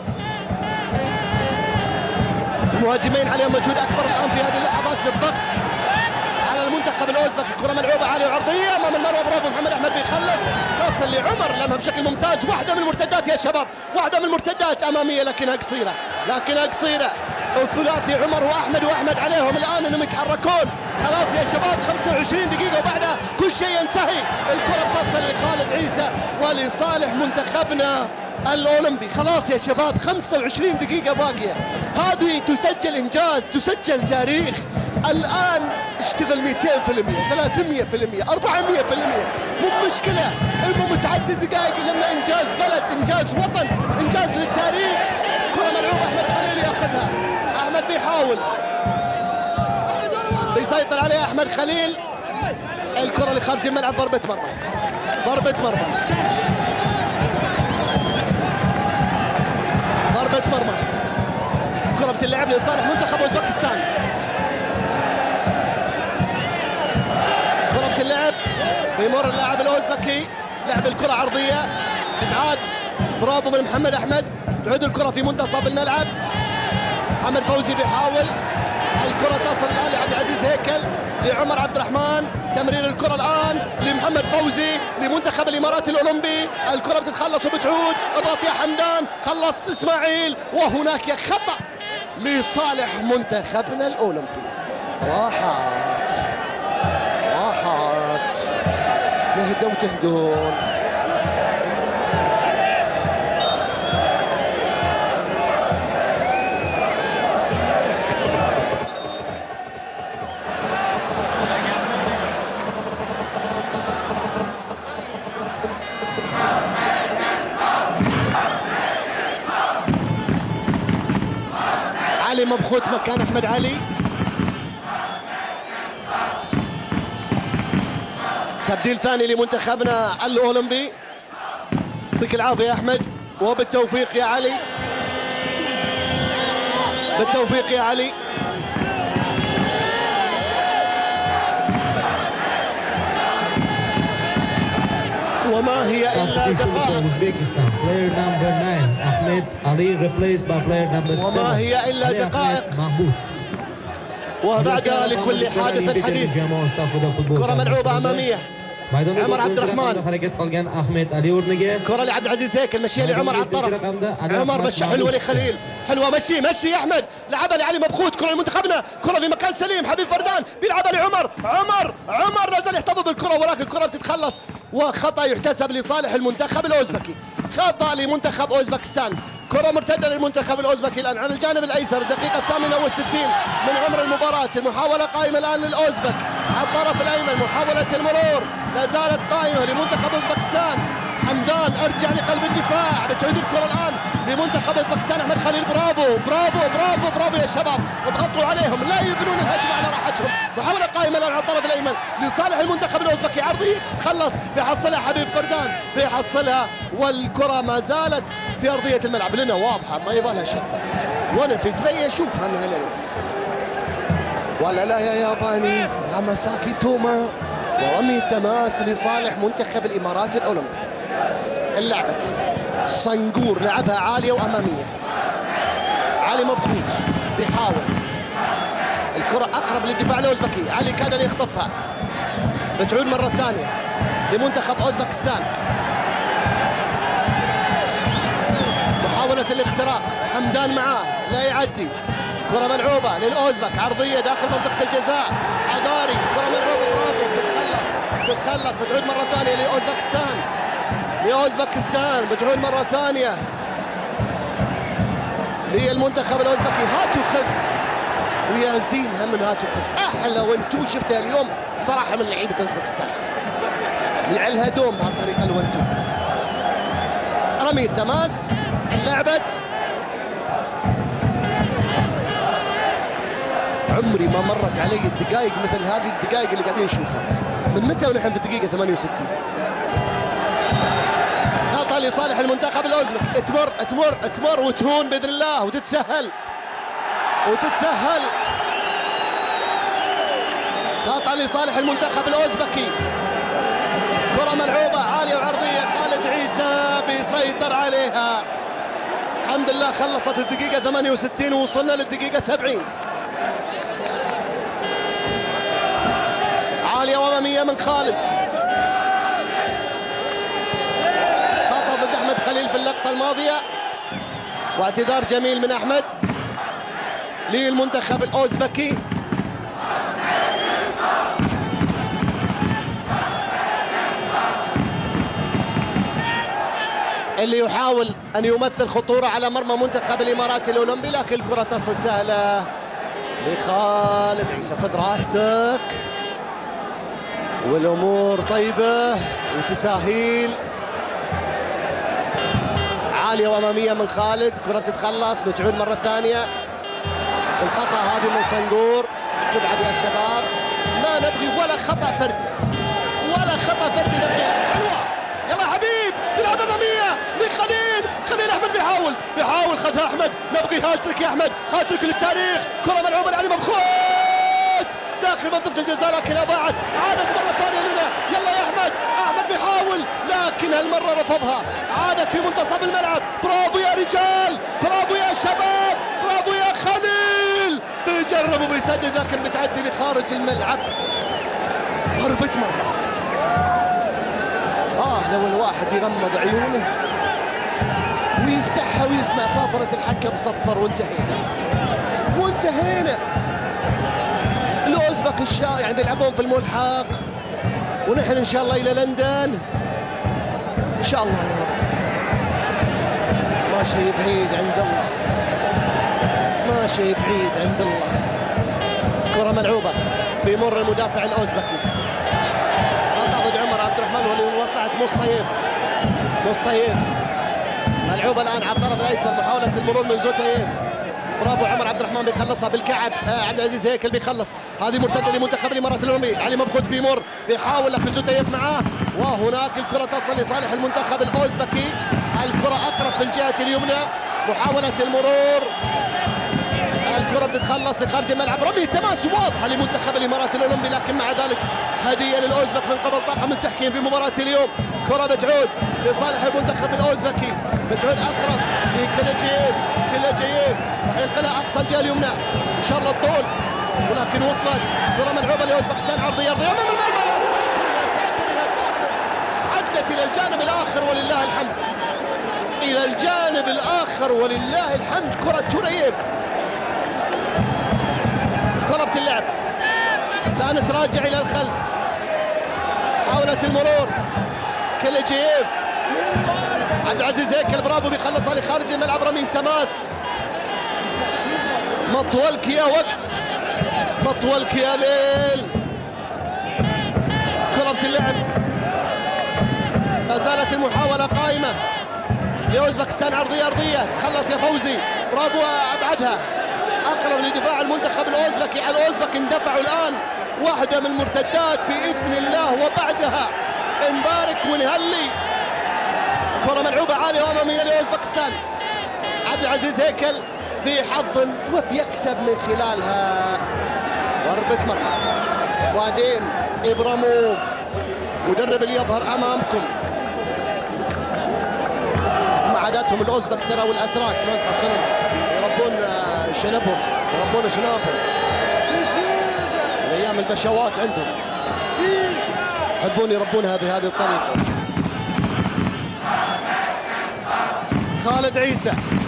المهاجمين عليهم مجهود اكبر الان في هذه اللحظات للضغط على المنتخب الاوزبكي. كره ملعوبه عاليه وعرضيه امام المرمى، برافو محمد احمد بيخلص، تصل لعمر لمها بشكل ممتاز، واحده من المرتدات يا شباب، واحده من المرتدات اماميه لكنها قصيره، لكنها قصيره. الثلاثي عمر واحمد عليهم الان انهم يتحركون، خلاص يا شباب 25 دقيقه وبعدها كل شيء ينتهي. الكره بتصل لخالد عيسى ولصالح منتخبنا الاولمبي. خلاص يا شباب 25 دقيقه باقيه، هذه تسجل انجاز، تسجل تاريخ. الان اشتغل 200%، 300%، 400%، مو مشكله، المهم متعدد دقائق لانه انجاز بلد، انجاز وطن، انجاز للتاريخ. كره ملعوبه احمد خليل ياخذها، احمد بيحاول، بيسيطر عليها احمد خليل، الكره اللي خارج الملعب، ضربه مرمى، ضربه مرمى، ضربه مرمى. كره بتلعب لصالح منتخب اوزبكستان، كره بتلعب، بيمر اللاعب الاوزبكي، لعب الكره عرضيه، ابعاد، برافو من محمد احمد، تعود الكره في منتصف الملعب، محمد فوزي بيحاول، الكره تصل الان لعبد العزيز هيكل، لعمر عبد الرحمن، تمرير الكره الان لمحمد فوزي لمنتخب الامارات الاولمبي، الكره بتتخلص وبتعود، اضغط يا حمدان، خلص اسماعيل، وهناك خطا لصالح منتخبنا الاولمبي. راحت نهدوا وتهدون. علي مبخوت مكان احمد علي، تبديل ثاني لمنتخبنا الاولمبي. يعطيك العافيه يا احمد، وبالتوفيق يا علي، بالتوفيق يا علي. وما هي الا دقائق، وما هي الا دقائق وبعدها لكل حادث حديث. كرة ملعوبة أمامية، عمر عبد الرحمن، كرة لعبد العزيز هيكل، مشيها لعمر على الطرف، عمر مشى، حلوة لخليل، حلوة، مشي يا أحمد، لعبها لعلي مبخوت، كرة لمنتخبنا، كرة في مكان سليم، حبيب فردان بيلعبها لعمر، عمر لا زال يحتفظ بالكرة، ولكن الكرة بتتخلص، وخطأ يحتسب لصالح المنتخب الأوزبكي، خطأ لمنتخب أوزبكستان. كرة مرتدة للمنتخب الأوزبكي الآن على الجانب الأيسر، الدقيقة 68 من عمر المباراة، المحاولة قائمة الآن للأوزبك على الطرف الأيمن، محاولة المرور لا زالت قائمة لمنتخب أوزبكستان. حمدان ارجع لقلب الدفاع، بتعود الكرة الآن لمنتخب أوزبكستان، أحمد خليل، برافو يا شباب، اضغطوا عليهم، لا يبنون الهجمة على راحتهم، محاولة قائمة الآن على الطرف الأيمن لصالح المنتخب الأوزبكي، عرضية تتخلص، بيحصلها حبيب فردان، بيحصلها، والكرة ما زالت في ارضيه الملعب لنا واضحه ما يبغى لها شيء. وانا في ثبي اشوفها انها لنا ولا لا يا ياباني. غاماساكي توما ورمي التماس لصالح منتخب الامارات الاولمبي. اللعبة صنقور لعبها عالية وامامية. علي مبخوت بيحاول الكرة اقرب للدفاع الاوزبكي. علي كاد ان يخطفها بتعود مرة ثانية لمنتخب اوزبكستان. محاولة الاختراق حمدان معاه لا يعدي. كرة ملعوبة للأوزبك عرضية داخل منطقة الجزاء. حذاري كرة ملعوبة برافو بتتخلص بتعود مرة ثانية لأوزبكستان بتعود مرة ثانية للمنتخب الأوزبكي. هاتوا خذ ويا زينها من هاتوا خذ. أحلى وانتو شفتها اليوم صراحة من لعيبة أوزبكستان. يلعلها دوم بهالطريقة الوانتو. رمي التماس لعبة عمري ما مرت علي الدقائق مثل هذه الدقائق اللي قاعدين نشوفها. من متى ونحن في الدقيقة 68. خطأ لصالح المنتخب الأوزبك. تمر وتهون بإذن الله وتتسهل. خطأ لصالح المنتخب الأوزبكي. كرة ملعوبة عالية وعرضية. خالد عيسى بيسيطر عليها. الحمد لله خلصت الدقيقة 68 ووصلنا للدقيقة 70. عالية وأمامية من خالد. خطأ ضد أحمد خليل في اللقطة الماضية واعتذار جميل من أحمد للمنتخب الأوزبكي. اللي يحاول أن يمثل خطورة على مرمى منتخب الإمارات الأولمبي لكن الكرة تصل سهلة لخالد عيسى. خذ راحتك والأمور طيبة وتساهيل. عالية وأمامية من خالد. كرة بتتخلص بتعود مرة ثانية. الخطأ هذه من صنقور. تبعد يا شباب. ما نبغي ولا خطأ فردي نبغي. حلوة يلا حبيب بيلعب أمامية لخليل أحمد بيحاول خذها أحمد. نبغي هاتريك يا أحمد. هاتريك للتاريخ. كرة ملعوبة لعلي مبخوت داخل منطقة الجزاء لكنها ضاعت. عادت مرة ثانية لنا. يلا يا أحمد بيحاول لكن هالمرة رفضها. عادت في منتصف الملعب. برافو يا رجال برافو يا شباب برافو يا خليل. بيجرب وبيسدد لكن بتعدي لخارج الملعب. ضربة مرمى. لو الواحد يغمض عيونه ويفتحها ويسمع صافرة الحكم صفر وانتهينا. الأوزبك يعني بيلعبون في الملحق ونحن إن شاء الله إلى لندن إن شاء الله يا رب. ما شيء بعيد عند الله. كرة ملعوبة بيمر المدافع الأوزبكي. خطأ ضد عمر عبد الرحمن واللي من مصلحة مصطيف. ملعوبة الآن على الطرف الأيسر. محاولة المرور من زوتيف. برافو عمر عبد الرحمن بيخلصها بالكعب. عبد العزيز هيكل بيخلص. هذه مرتدة لمنتخب الإمارات الأولمبي. علي مبخوت بيمر بيحاول لكن زوتيف معاه. وهناك الكرة تصل لصالح المنتخب الأوزبكي. الكرة أقرب في الجهة اليمنى. محاولة المرور. الكرة بتتخلص لخارج الملعب. رمي التماس واضحة لمنتخب الإمارات الأولمبي لكن مع ذلك هدية للأوزبك من قبل طاقم التحكيم في مباراة اليوم. كرة بتعود لصالح المنتخب الأوزبكي. بتعود أقرب لكلاجييف راح ينقلها أقصى الجهة اليمنى إن شاء الله الطول ولكن وصلت. كرة ملعوبة لأوزبكستان. عرضية أمام المرمى. يا ساتر عدت إلى الجانب الآخر ولله الحمد. كرة تورييف. قلبت اللعب الآن تراجع إلى الخلف. حاولت المرور كلاجييف. عبد العزيز هيكل برافو بيخلصها لخارج الملعب. رمي تماس. مطولك يا وقت مطولك يا ليل. قلبت اللعب. لا زالت المحاولة قائمة لأوزبكستان. أرضية تخلص يا فوزي. برافو أبعدها أقرب لدفاع المنتخب الأوزبكي. على الأوزبك اندفعوا الآن. واحدة من المرتدات بإذن الله وبعدها نبارك ونهلي. كرة ملعوبة عالية وأمامية لأوزبكستان. عبد العزيز هيكل بيحضن وبيكسب من خلالها ضربة مرمى. فاديم إبراموف مدرب اللي يظهر أمامكم. عاداتهم الأوزبك ترى والأتراك كمان تحصلهم يربون شنبهم، يربون شنابهم من أيام البشوات عندهم، يحبون يربونها بهذه الطريقة. خالد عيسى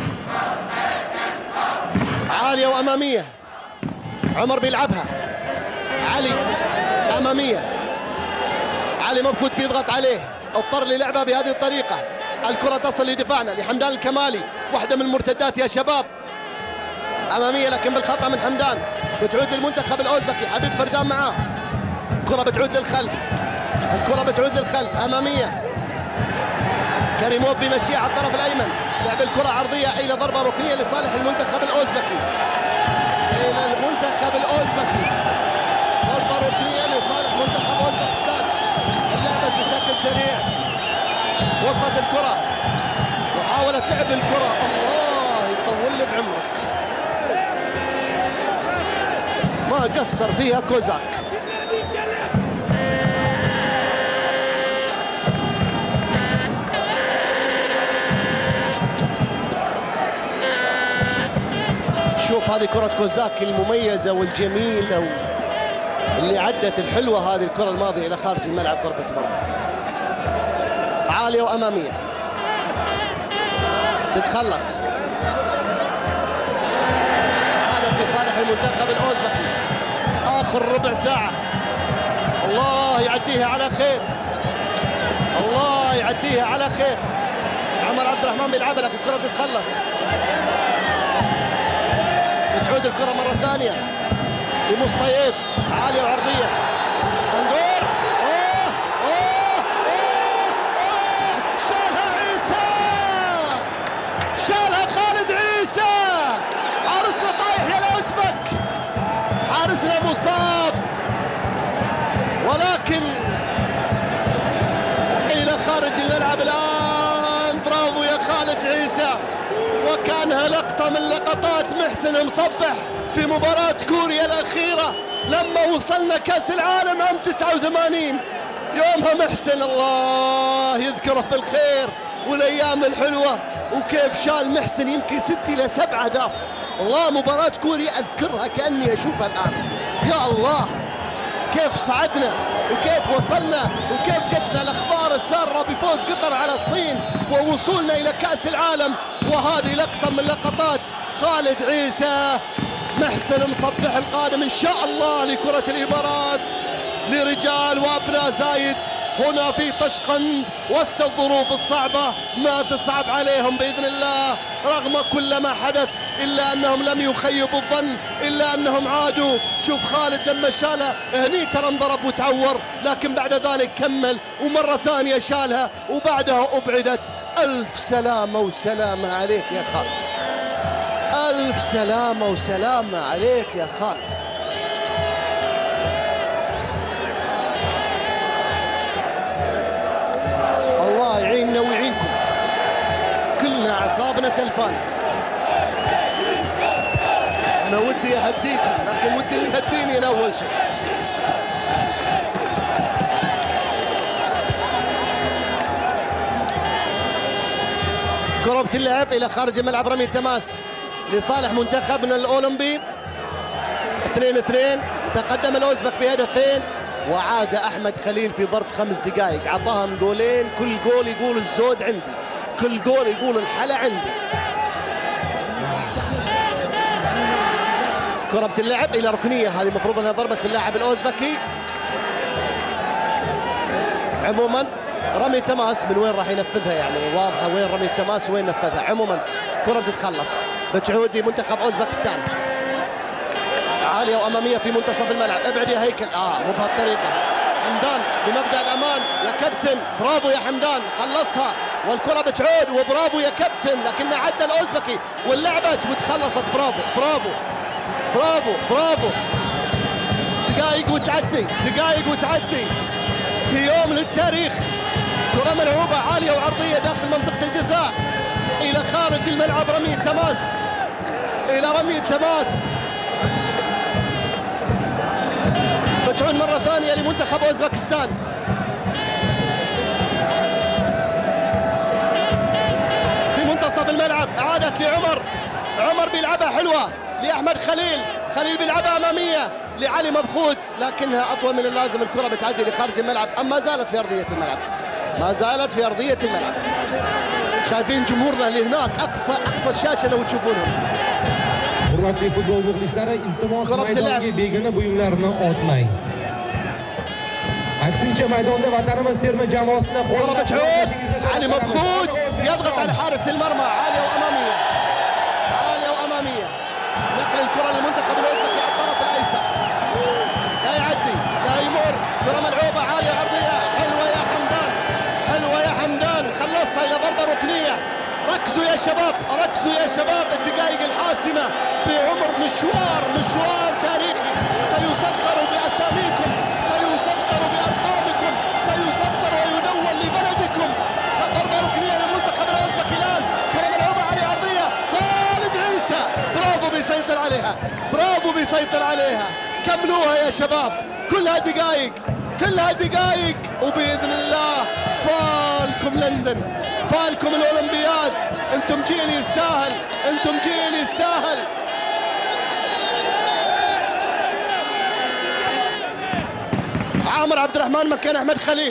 عالية وأمامية، عمر بيلعبها، علي أمامية، علي مبخوت بيضغط عليه، اضطر للعبها بهذه الطريقة. الكرة تصل لدفاعنا لحمدان الكمالي، واحدة من المرتدات يا شباب، أمامية لكن بالخطأ من حمدان، بتعود للمنتخب الأوزبكي، حبيب فردان معاه، الكرة بتعود للخلف، الكرة بتعود للخلف، أمامية كريموف بيمشيها على الطرف الأيمن، لعب الكرة عرضية إلى ضربة ركنية لصالح المنتخب الأوزبكي، إلى المنتخب الأوزبكي، ضربة ركنية لصالح منتخب أوزبكستان. اللعبة بشكل سريع، وصلت الكرة وحاولت لعب الكرة، الله يطول لي بعمرك، ما قصر فيها كوزاك. شوف هذه كرة كوزاك المميزة والجميلة اللي عدت الحلوة، هذه الكرة الماضية إلى خارج الملعب، ضربة مرمى عالية وأمامية تتخلص، هذا لصالح المنتخب الأوزبكي. آخر ربع ساعة، الله يعديها على خير، الله يعديها على خير. عمر عبد الرحمن بيلعبها لكن الكرة بتتخلص، بتعود الكرة مرة ثانية لمصطيف، عالية وعرضية، صندور، شالها عيسى، شالها خالد عيسى، حارسنا طايح يا الأوزبك، حارسنا مصاب، ولكن إلى خارج الملعب الآن. برافو يا خالد عيسى، وكانها لقطة من لقطات محسن مصبح في مباراة كوريا الأخيرة لما وصلنا كأس العالم عام 89. يومها محسن الله يذكره بالخير والأيام الحلوة، وكيف شال محسن يمكن 6 إلى 7 أهداف. والله مباراة كوريا أذكرها كأني أشوفها الآن. يا الله كيف صعدنا وكيف وصلنا وكيف جتنا الأخبار السارة بفوز قطر على الصين ووصولنا إلى كأس العالم. وهذه لقطة من لقطات خالد عيسى. محسن مصبح القادم إن شاء الله لكرة الإمارات لرجال وأبناء زايد هنا في طشقند وسط الظروف الصعبة، ما تصعب عليهم بإذن الله رغم كل ما حدث، إلا أنهم لم يخيبوا الظن، إلا أنهم عادوا. شوف خالد لما شالها هني ترى انضرب وتعور، لكن بعد ذلك كمل ومرة ثانية شالها وبعدها أبعدت. ألف سلامة وسلامة عليك يا خالد، ألف سلامة وسلامة عليك يا خالد. الله يعيننا ويعينكم، كلنا أعصابنا تلفانة. أنا ودي أهديكم لكن ودي اللي يهديني أنا أول شيء. كرة بتلعب إلى خارج الملعب، رمي التماس لصالح منتخبنا الأولمبي. 2-2 تقدم الأوزبك بهدفين، وعاد أحمد خليل في ظرف 5 دقائق عطاهم جولين، كل جول يقول الزود عندي، كل جول يقول الحلا عندي. كرة بتلعب إلى ركنية، هذه المفروض أنها ضربت في اللاعب الأوزبكي. عموما رمي التماس من وين راح ينفذها، يعني واضحة وين رمي التماس وين نفذها. عموما كرة بتتخلص، بتعود لمنتخب أوزبكستان، عالية وأمامية في منتصف الملعب. ابعد يا هيكل، مو بهالطريقة. حمدان بمبدأ الأمان يا كابتن، برافو يا حمدان خلصها، والكرة بتعود وبرافو يا كابتن، لكنها عدى الأوزبكي واللعبت وتخلصت. برافو برافو برافو برافو. دقائق وتعدي، دقائق وتعدي في يوم للتاريخ، كرة ملعوبة عالية وعرضية داخل منطقة الجزاء إلى خارج الملعب. رمية تماس، إلى رمية تماس. فتعود مرة ثانية لمنتخب أوزبكستان. في منتصف الملعب عادت لعمر، عمر بيلعبها حلوة لأحمد خليل، خليل بيلعبها أمامية لعلي مبخوت، لكنها أطول من اللازم. الكرة بتعدي لخارج الملعب، أما زالت في أرضية الملعب، ما زالت في أرضية الملعب. شايفين جمهورنا اللي هناك أقصى الشاشة لو تشوفونهم. Hurmatli futbol muxlislari, iltimos maydonga begona buyumlarni otmang. Aksincha maydonda vatanimiz terma jamoasini كرة بتعود، علي مبخوت يضغط على حارس المرمى. عالية وأمامية، عالية وأمامية. نقل الكرة للمنتخب الأوزبكي على الطرف الأيسر، لا يعدي لا يمر. كرة ملعوبة عالية عرضية حلوة يا حمدان، حلوة يا حمدان. خلصها إلى ضربة ركنية. ركزوا يا شباب، ركزوا يا شباب. الدقائق الحاسمة في عمر مشوار تاريخي. سيسطر بأساميكم، سيسطر بأرقامكم، سيسطر ويدون لبلدكم. ضربة ركنية للمنتخب الأوزبكي الآن. كرة ملعوبة على عرضية. خالد عيسى برافو بيسيطر عليها، برافو بيسيطر عليها. كملوها يا شباب، كلها دقائق، كلها دقائق. وبإذن الله فالكم لندن، فالكم الأولمبياد. انتم جيل يستاهل، انتم جيل يستاهل. عامر عبد الرحمن مكان احمد خليل،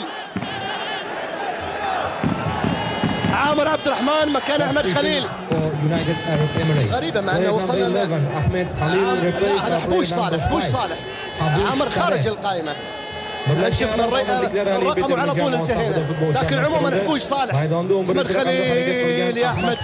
عامر عبد الرحمن مكان احمد خليل. غريبة مع انه وصلنا هذا حبوش صالح، حبوش صالح. عامر خارج القائمة، شفنا الرقم وعلى طول انتهينا. لكن عموما حبوش صالح. احمد خليل يا احمد،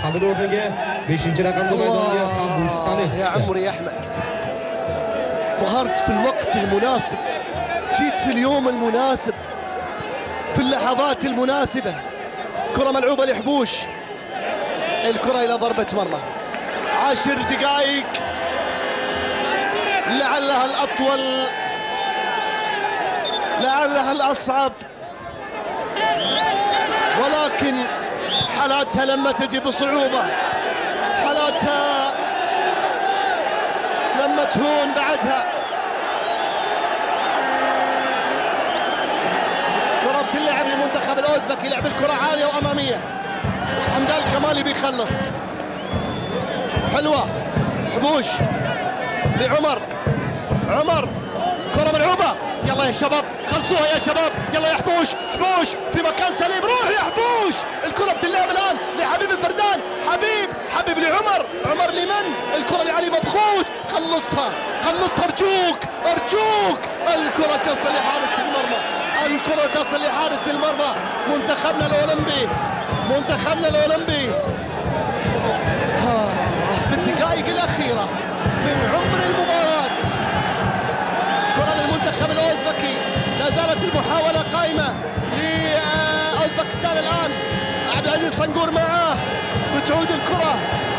الله يا عمري يا احمد، ظهرت في الوقت المناسب، جيت في اليوم المناسب، في اللحظات المناسبة. كرة ملعوبة لحبوش، الكرة إلى ضربة مرمى. 10 دقائق لعلها الأطول، لعلها الأصعب، ولكن حالاتها لما تجي بصعوبة، حالاتها لما تهون بعدها. كرة بتلعب للمنتخب الأوزبكي، لعب الكرة عالية وأمامية. حمدان الكمالي بيخلص، حلوة حبوش لعمر، عمر كرة ملعوبة. يلا يا شباب خلصوها يا شباب، يلا يا حبوش، حبوش في مكان سليم، روح يا حبوش. الكرة بتلعب الآن لحبيب الفردان، حبيب لعمر، عمر لمن؟ الكرة لعلي مبخوت. خلصها أرجوك، الكرة تصل لحارس المرمى، الكرة تصل لحارس المرمى. منتخبنا الأولمبي في الدقائق الأخيرة من عمر المباراة. كرة للمنتخب الأوزبكي، لا زالت المحاولة قائمة لأوزبكستان الآن. عبد العزيز صنقور معاه، بتعود الكرة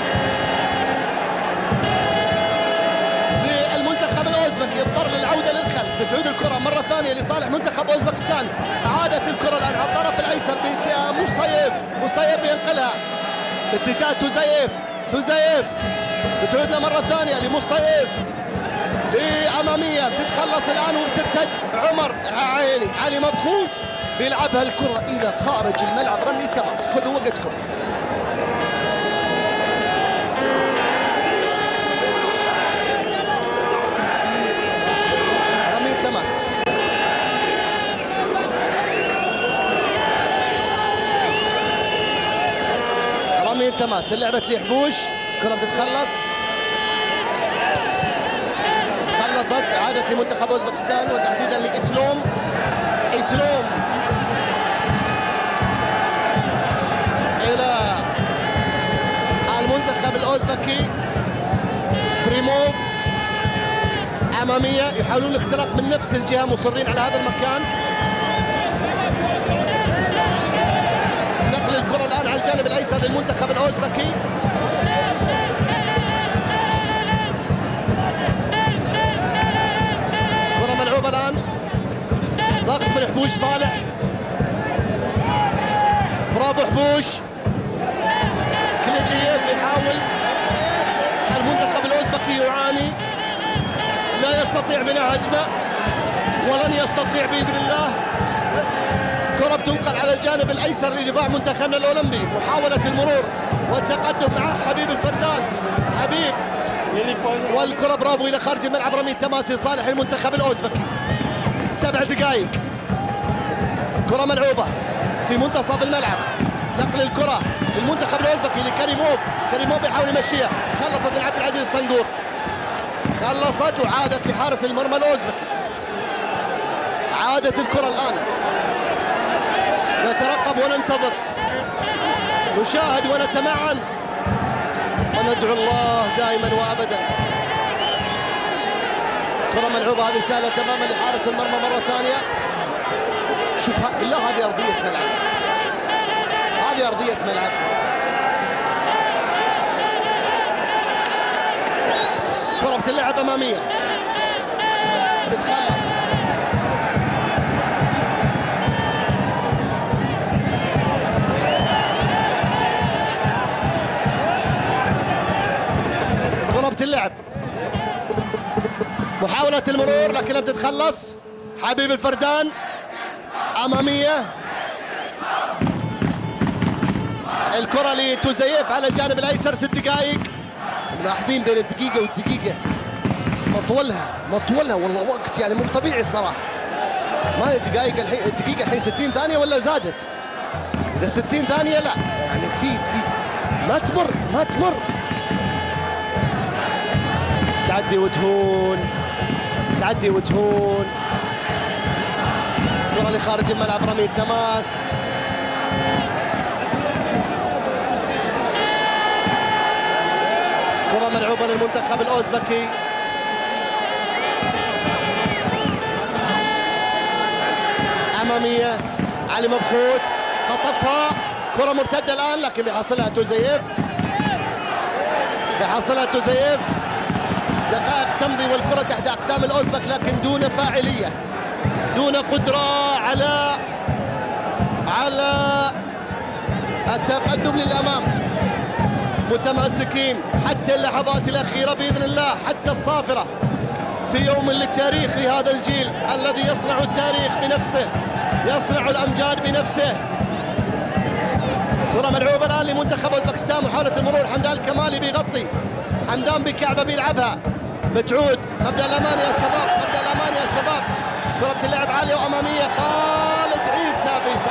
للمنتخب الأوزبكي، اضطر للعودة للخلف. بتعود الكرة مرة ثانية لصالح منتخب أوزبكستان. عادت الكرة الآن على الطرف الأيسر مصطيف بينقلها باتجاه توزايف. بتعود مرة ثانية لمصطيف لأمامية، بتتخلص الآن وبترتد. عمر عيني، علي مبخوت بيلعبها الكرة إلى خارج الملعب. رمي تماس، خذوا وقتكم. رمي تماس، رمي تماس. لعبت لحبوش، كرة بتتخلص، خلصت، عادت لمنتخب اوزبكستان وتحديدا لإسلوم الى المنتخب الاوزبكي. بريموف اماميه، يحاولون الاختراق من نفس الجهه، مصرين على هذا المكان. نقل الكره الان على الجانب الايسر للمنتخب الاوزبكي. كره ملعوبه الان، ضغط من حبوش صالح، محبوش. كليجييف يحاول. المنتخب الأوزبكي يعاني، لا يستطيع بناء هجمة ولن يستطيع بإذن الله. كرة بتنقل على الجانب الأيسر لدفاع منتخبنا الأولمبي. محاولة المرور والتقدم مع حبيب الفردان. حبيب والكرة برافو إلى خارج الملعب، رمي التماس لصالح المنتخب الأوزبكي. 7 دقائق، كرة ملعوبة في منتصف الملعب. نقل الكرة للمنتخب الأوزبكي لكريموف. كريموف يحاول يمشيها، خلصت من عبد العزيز الصنقور. خلصت وعادت لحارس المرمى الأوزبكي. عادت الكرة الآن. نترقب وننتظر، نشاهد ونتمعن وندعو الله دائما وابدا. كرة ملعوبة هذه سهلة تماما لحارس المرمى مرة ثانية. شوف بالله، هذه أرضية ملعب، هذه أرضية ملعب. كرة بتلعب أمامية، تتخلص. كرة بتلعب، محاولة المرور لكنها بتتخلص. حبيب الفردان أمامية. الكرة لتوزيف على الجانب الأيسر. 6 دقائق، ملاحظين بين الدقيقة والدقيقة مطولها والله وقت يعني مو طبيعي الصراحة. ما هي دقائق الحين، الدقيقة الحين 60 ثانية ولا زادت؟ إذا 60 ثانية لا يعني في ما تمر. تعدي وتهون. كرة لخارج الملعب، رمي التماس. كرة ملعوبة للمنتخب الأوزبكي. أمامية، علي مبخوت خطفها. كرة مرتدة الآن لكن بيحصلها توزيف. دقائق تمضي والكرة تحت أقدام الأوزبك لكن دون فاعلية، دون قدرة على التقدم للأمام. متماسكين حتى اللحظات الأخيرة بإذن الله، حتى الصافرة في يوم للتاريخ لهذا الجيل الذي يصنع التاريخ بنفسه، يصنع الأمجاد بنفسه. كرة ملعوبة الآن لمنتخب أوزبكستان. محاولة المرور، حمدان الكمالي بيغطي. حمدان بكعبة بيلعبها. بتعود مبدأ الأمان يا شباب. كرة بتلعب عالية وأمامية. خالد عيسى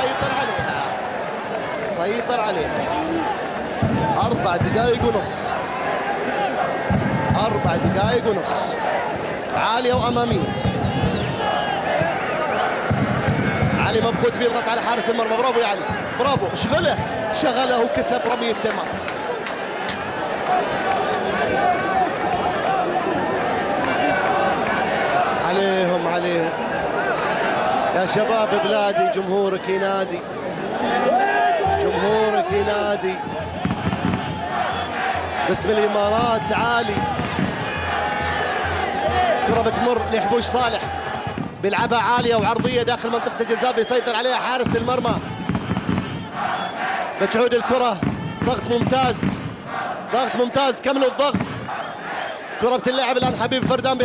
سيطر عليها. 4 دقائق ونص. عالية وأمامية. علي مبخوت بيضغط على حارس المرمى. برافو يا علي، برافو. شغله وكسب رمي التماس. عليهم يا شباب بلادي. جمهورك ينادي باسم الإمارات. عالي. كرة بتمر لحبوش صالح، بيلعبها عالية وعرضية داخل منطقة الجزاء، بيسيطر عليها حارس المرمى. بتعود الكرة، ضغط ممتاز. كملوا الضغط. كرة بتلعب الآن. حبيب الفردان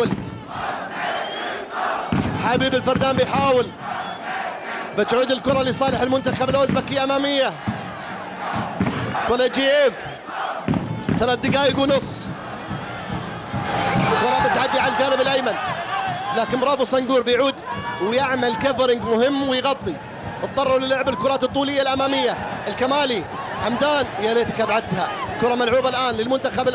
بيحاول. بتعود الكرة لصالح المنتخب الأوزبكي أمامية. كوليجييف. 3 دقائق ونص. الكرة بتعدي على الجانب الأيمن لكن برافو صنقور بيعود ويعمل كفرنج مهم ويغطي. اضطروا للعب الكرات الطولية الأمامية. الكمالي، حمدان، يا ليتك أبعدتها. كرة ملعوبة الآن للمنتخب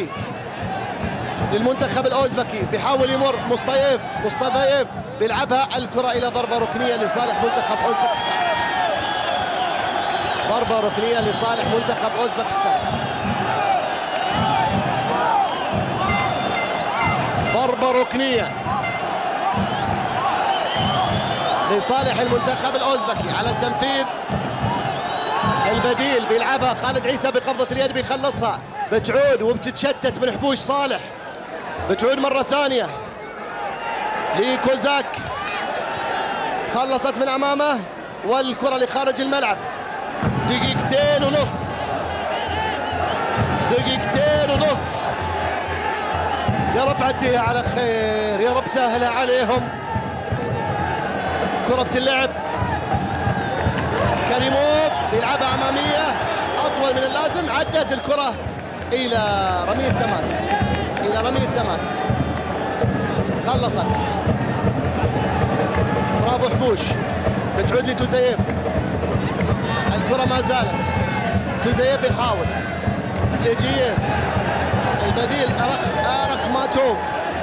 الأوزبكي. بيحاول يمر. مصطفيف بيلعبها. الكرة إلى ضربة ركنية لصالح منتخب أوزبكستان. ضربة ركنية لصالح المنتخب الأوزبكي على تنفيذ البديل. بيلعبها خالد عيسى بقبضة اليد، بيخلصها. بتعود وبتتشتت من حبوش صالح. بتعود مرة ثانية لكوزاك، تخلصت من أمامه والكرة لخارج الملعب. دقيقتين ونص، دقيقتين ونص. يا رب عديها على خير، يا رب سهلها عليهم. كرة بتلعب، كريموف بيلعبها أمامية أطول من اللازم، عدت الكرة إلى رمية تماس، إلى رمية تماس، خلصت. برافو حبوش، بتعود لتوزيف، الكرة ما زالت، توزيف بيحاول، كليجييف البديل أرخ ماتوف،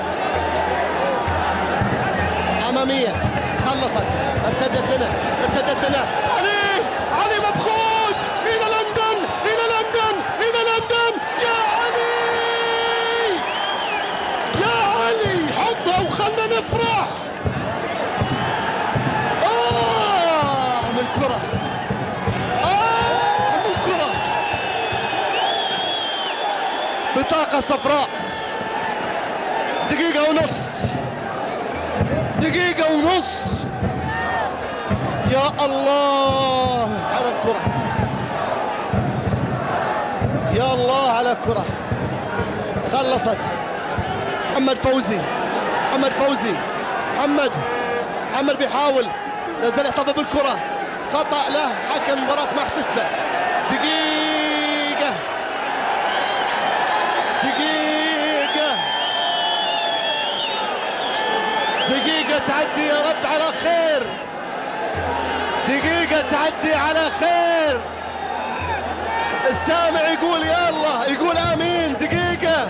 أمامية خلصت، ارتدت لنا، ارتدت لنا، علي مبخوت إلى لندن، إلى لندن، إلى لندن، يا علي، يا علي حطها وخلنا نفرح. من كرة، من كرة، بطاقة صفراء. دقيقة ونص، دقيقة ونص. يا الله على الكرة، يا الله على الكرة. خلصت. محمد فوزي، محمد فوزي، محمد بيحاول، نزل يحتفظ بالكرة، خطأ له، حكم المباراة ما احتسبه. دقيقة، دقيقة، دقيقة تعدي يا رب على خير، دقيقة تعدي على خير. السامع يقول يا الله، يقول آمين. دقيقة،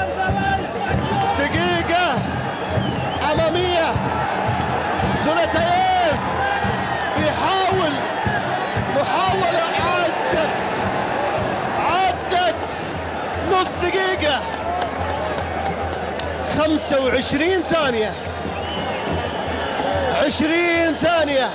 دقيقة أمامية. زولتايف بيحاول محاولة، عدت نص دقيقة، 25 ثانية، 20 ثانية.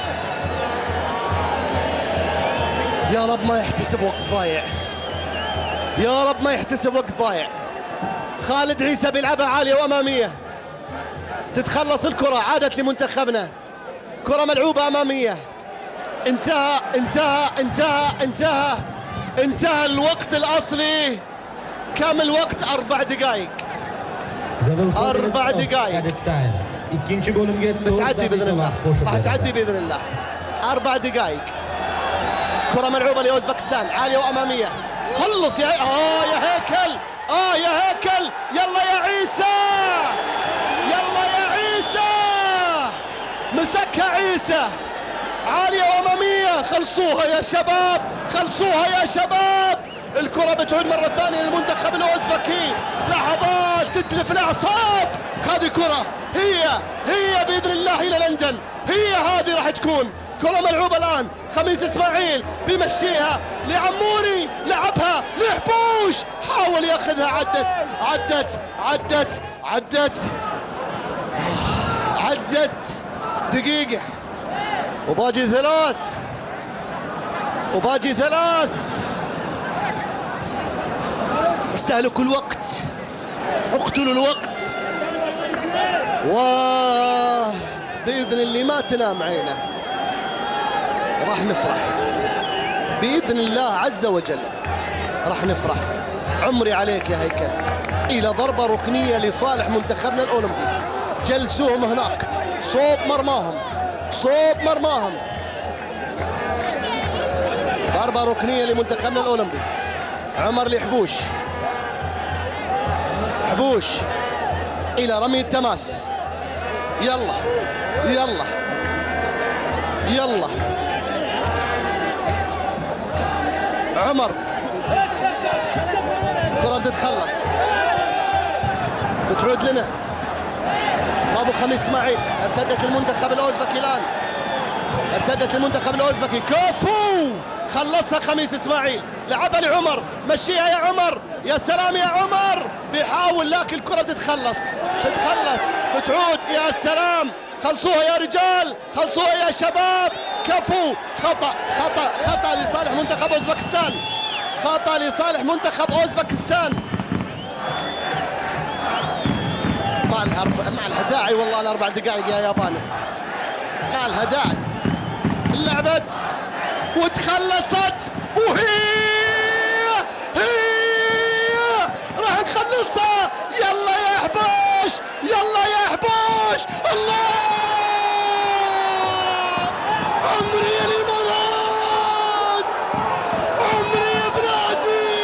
يا رب ما يحتسب وقت ضايع، يا رب ما يحتسب وقت ضايع. خالد عيسى بيلعبها عالية وأمامية، تتخلص الكرة، عادت لمنتخبنا، كرة ملعوبة أمامية. انتهى انتهى انتهى انتهى انتهى الوقت الأصلي. كم الوقت؟ 4 دقائق، 4 دقائق. بتعدي بإذن الله، راح تعدي بإذن الله. 4 دقائق. كرة ملعوبة لأوزبكستان، عالية وأمامية. خلص يا يا هيكل، يا هيكل، يلا يا عيسى، يلا يا عيسى، مسكها عيسى، عالية وأمامية. خلصوها يا شباب، خلصوها يا شباب. الكرة بتعود مرة ثانية للمنتخب الأوزبكي. لحظات تتلف الأعصاب. هذه كرة، هي بإذن الله إلى لندن، هي هذه راح تكون. كرة ملعوبة الآن، خميس إسماعيل بيمشيها لعموري، لعبها لحبوش، حاول ياخذها، عدت دقيقة وباقي 3. استهلكوا الوقت، اقتلوا الوقت، وبإذن اللي ما تنام عينه راح نفرح بإذن الله عز وجل، راح نفرح. عمري عليك يا هيكل. إلى ضربة ركنية لصالح منتخبنا الأولمبي. جلسوهم هناك صوب مرماهم. ضربة ركنية لمنتخبنا الأولمبي. عمر لحبوش، حبوش إلى رمي التماس. يلا يلا يلا عمر، كرة بتتخلص، بتعود لنا. برافو خميس اسماعيل، ارتدت المنتخب الأوزبكي الآن، ارتدت المنتخب الأوزبكي. كفو، خلصها خميس اسماعيل، لعبها لعمر، مشيها يا عمر، يا سلام يا عمر، بيحاول لكن الكرة بتتخلص، بتعود. يا سلام، خلصوها يا رجال، خلصوها يا شباب. كفو، خطأ لصالح منتخب أوزبكستان، خطأ لصالح منتخب أوزبكستان. ما لها داعي والله ال4 دقائق يا ياباني، ما لها داعي. لعبت وتخلصت، هي راح نخلصها. يلا يا حبوش، يلا يا حبوش. الله، عمري يا الامارات، عمري يا بلادي،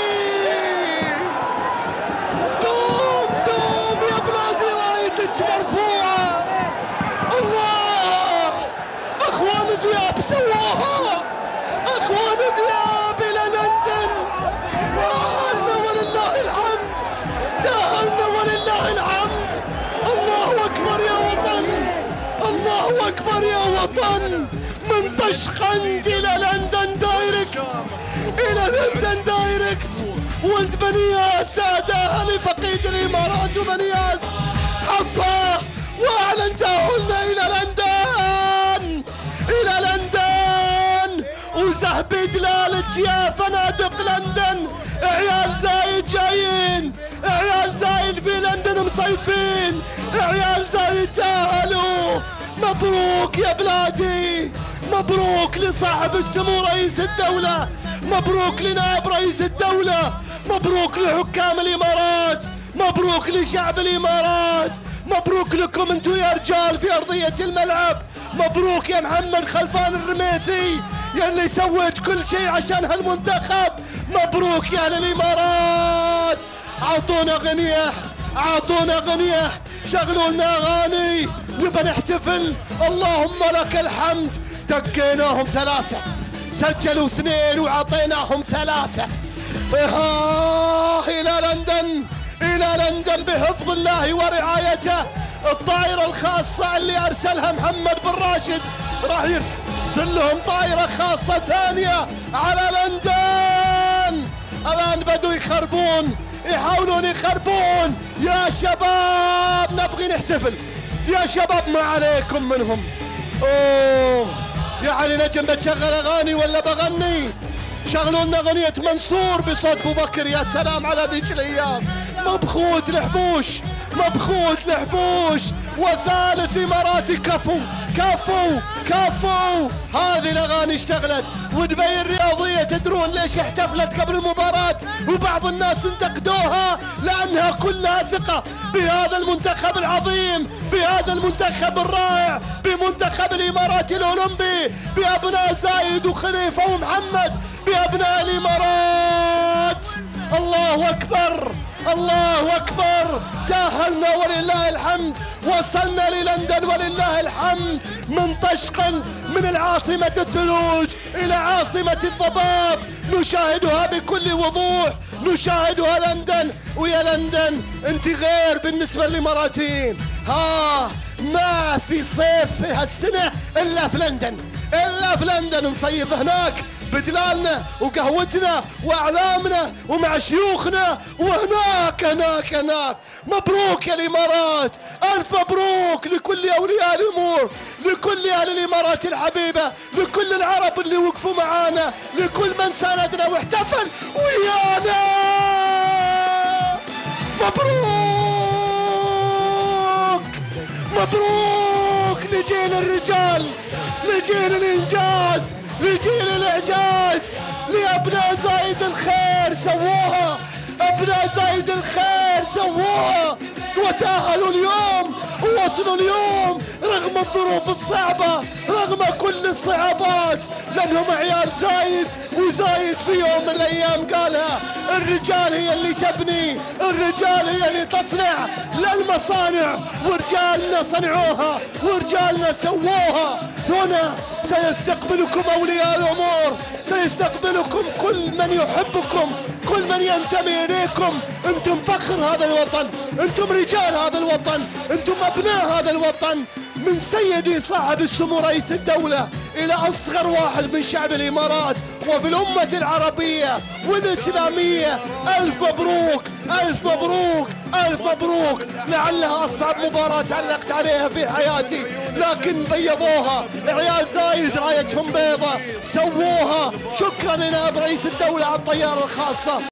دوم دوم يا بلادي، رايتك مرفوعه. الله، اخوان ذياب سواها، اخوان ذياب الى لندن. تأهلنا ولله الحمد، تأهلنا ولله الحمد. الله اكبر يا وطن، الله اكبر يا وطن. من طشقند الى لندن دايركت، الى لندن دايركت. ولد بنياس سادة لفقيد الامارات وبنياس حطه واعلن تأهلنا الى لندن، الى لندن. وزهبي دلالك يا فنادق لندن، عيال زايد جايين، عيال زايد في لندن مصيفين، عيال زايد تأهلوا. مبروك يا بلادي، مبروك لصاحب السمو رئيس الدولة، مبروك لنائب رئيس الدولة، مبروك لحكام الامارات، مبروك لشعب الامارات، مبروك لكم انتم يا رجال في ارضية الملعب. مبروك يا محمد خلفان الرميثي يا اللي سويت كل شيء عشان هالمنتخب. مبروك يا اهل الامارات. اعطونا غنية، اعطونا غنية، شغلوا لنا اغاني نبى نحتفل. اللهم لك الحمد. دقيناهم ثلاثة، سجلوا اثنين وعطيناهم ثلاثة. الى لندن، الى لندن بحفظ الله ورعايته. الطائرة الخاصة اللي ارسلها محمد بن راشد راح يرسل لهم طائرة خاصة ثانية على لندن. الان بدوا يخربون، يحاولون يخربون. يا شباب نبغي نحتفل، يا شباب ما عليكم منهم. اوه يا علي نجم، بتشغل اغاني ولا بغني؟ شغلوا لنا اغنية منصور بصوت ابو بكر. يا سلام على ذيك الايام. مبخوت الحبوش، مبخوت الحبوش. وثالث اماراتي كفو كفو كفو. هذه الاغاني اشتغلت. ودبي الرياضيه تدرون ليش احتفلت قبل المباراه وبعض الناس انتقدوها؟ لانها كلها ثقه بهذا المنتخب العظيم، بهذا المنتخب الرائع، بمنتخب الامارات الاولمبي، بابناء زايد وخليفه ومحمد، بابناء الامارات. الله اكبر، الله اكبر. تأهلنا ولله الحمد، وصلنا للندن ولله الحمد. من طشقند، من العاصمة الثلوج إلى عاصمة الضباب، نشاهدها بكل وضوح، نشاهدها لندن. ويا لندن انت غير بالنسبة للإماراتيين. ما في صيف هالسنة إلا في لندن، إلا في لندن. نصيف هناك بدلالنا وقهوتنا واعلامنا ومع شيوخنا، وهناك هناك هناك. مبروك يا الامارات، الف مبروك لكل اولياء الامور، لكل اهل الامارات الحبيبه، لكل العرب اللي وقفوا معانا، لكل من ساندنا واحتفل ويانا. مبروك، مبروك لجيل الرجال، لجيل الانجاز، لجيل الاعجاز، لابناء زايد الخير سووها، ابناء زايد الخير سووها وتأهلوا اليوم ووصلوا اليوم رغم الظروف الصعبة، رغم كل الصعوبات، لانهم عيال زايد. وزايد في يوم من الايام قالها: الرجال هي اللي تبني، الرجال هي اللي تصنع للمصانع، ورجالنا صنعوها ورجالنا سووها. هنا سيستقبلكم اولياء الامور، سيستقبلكم كل من يحبكم، كل من ينتمي اليكم. انتم فخر هذا الوطن، انتم رجال هذا الوطن، انتم ابناء هذا الوطن. من سيدي صاحب السمو رئيس الدولة إلى أصغر واحد من شعب الإمارات وفي الأمة العربية والإسلامية، ألف مبروك، ألف مبروك، ألف مبروك. لعلها أصعب مباراة علقت عليها في حياتي، لكن بيضوها. عيال زايد رايتهم بيضة، سووها. شكرا لنائب رئيس الدولة على الطيارة الخاصة.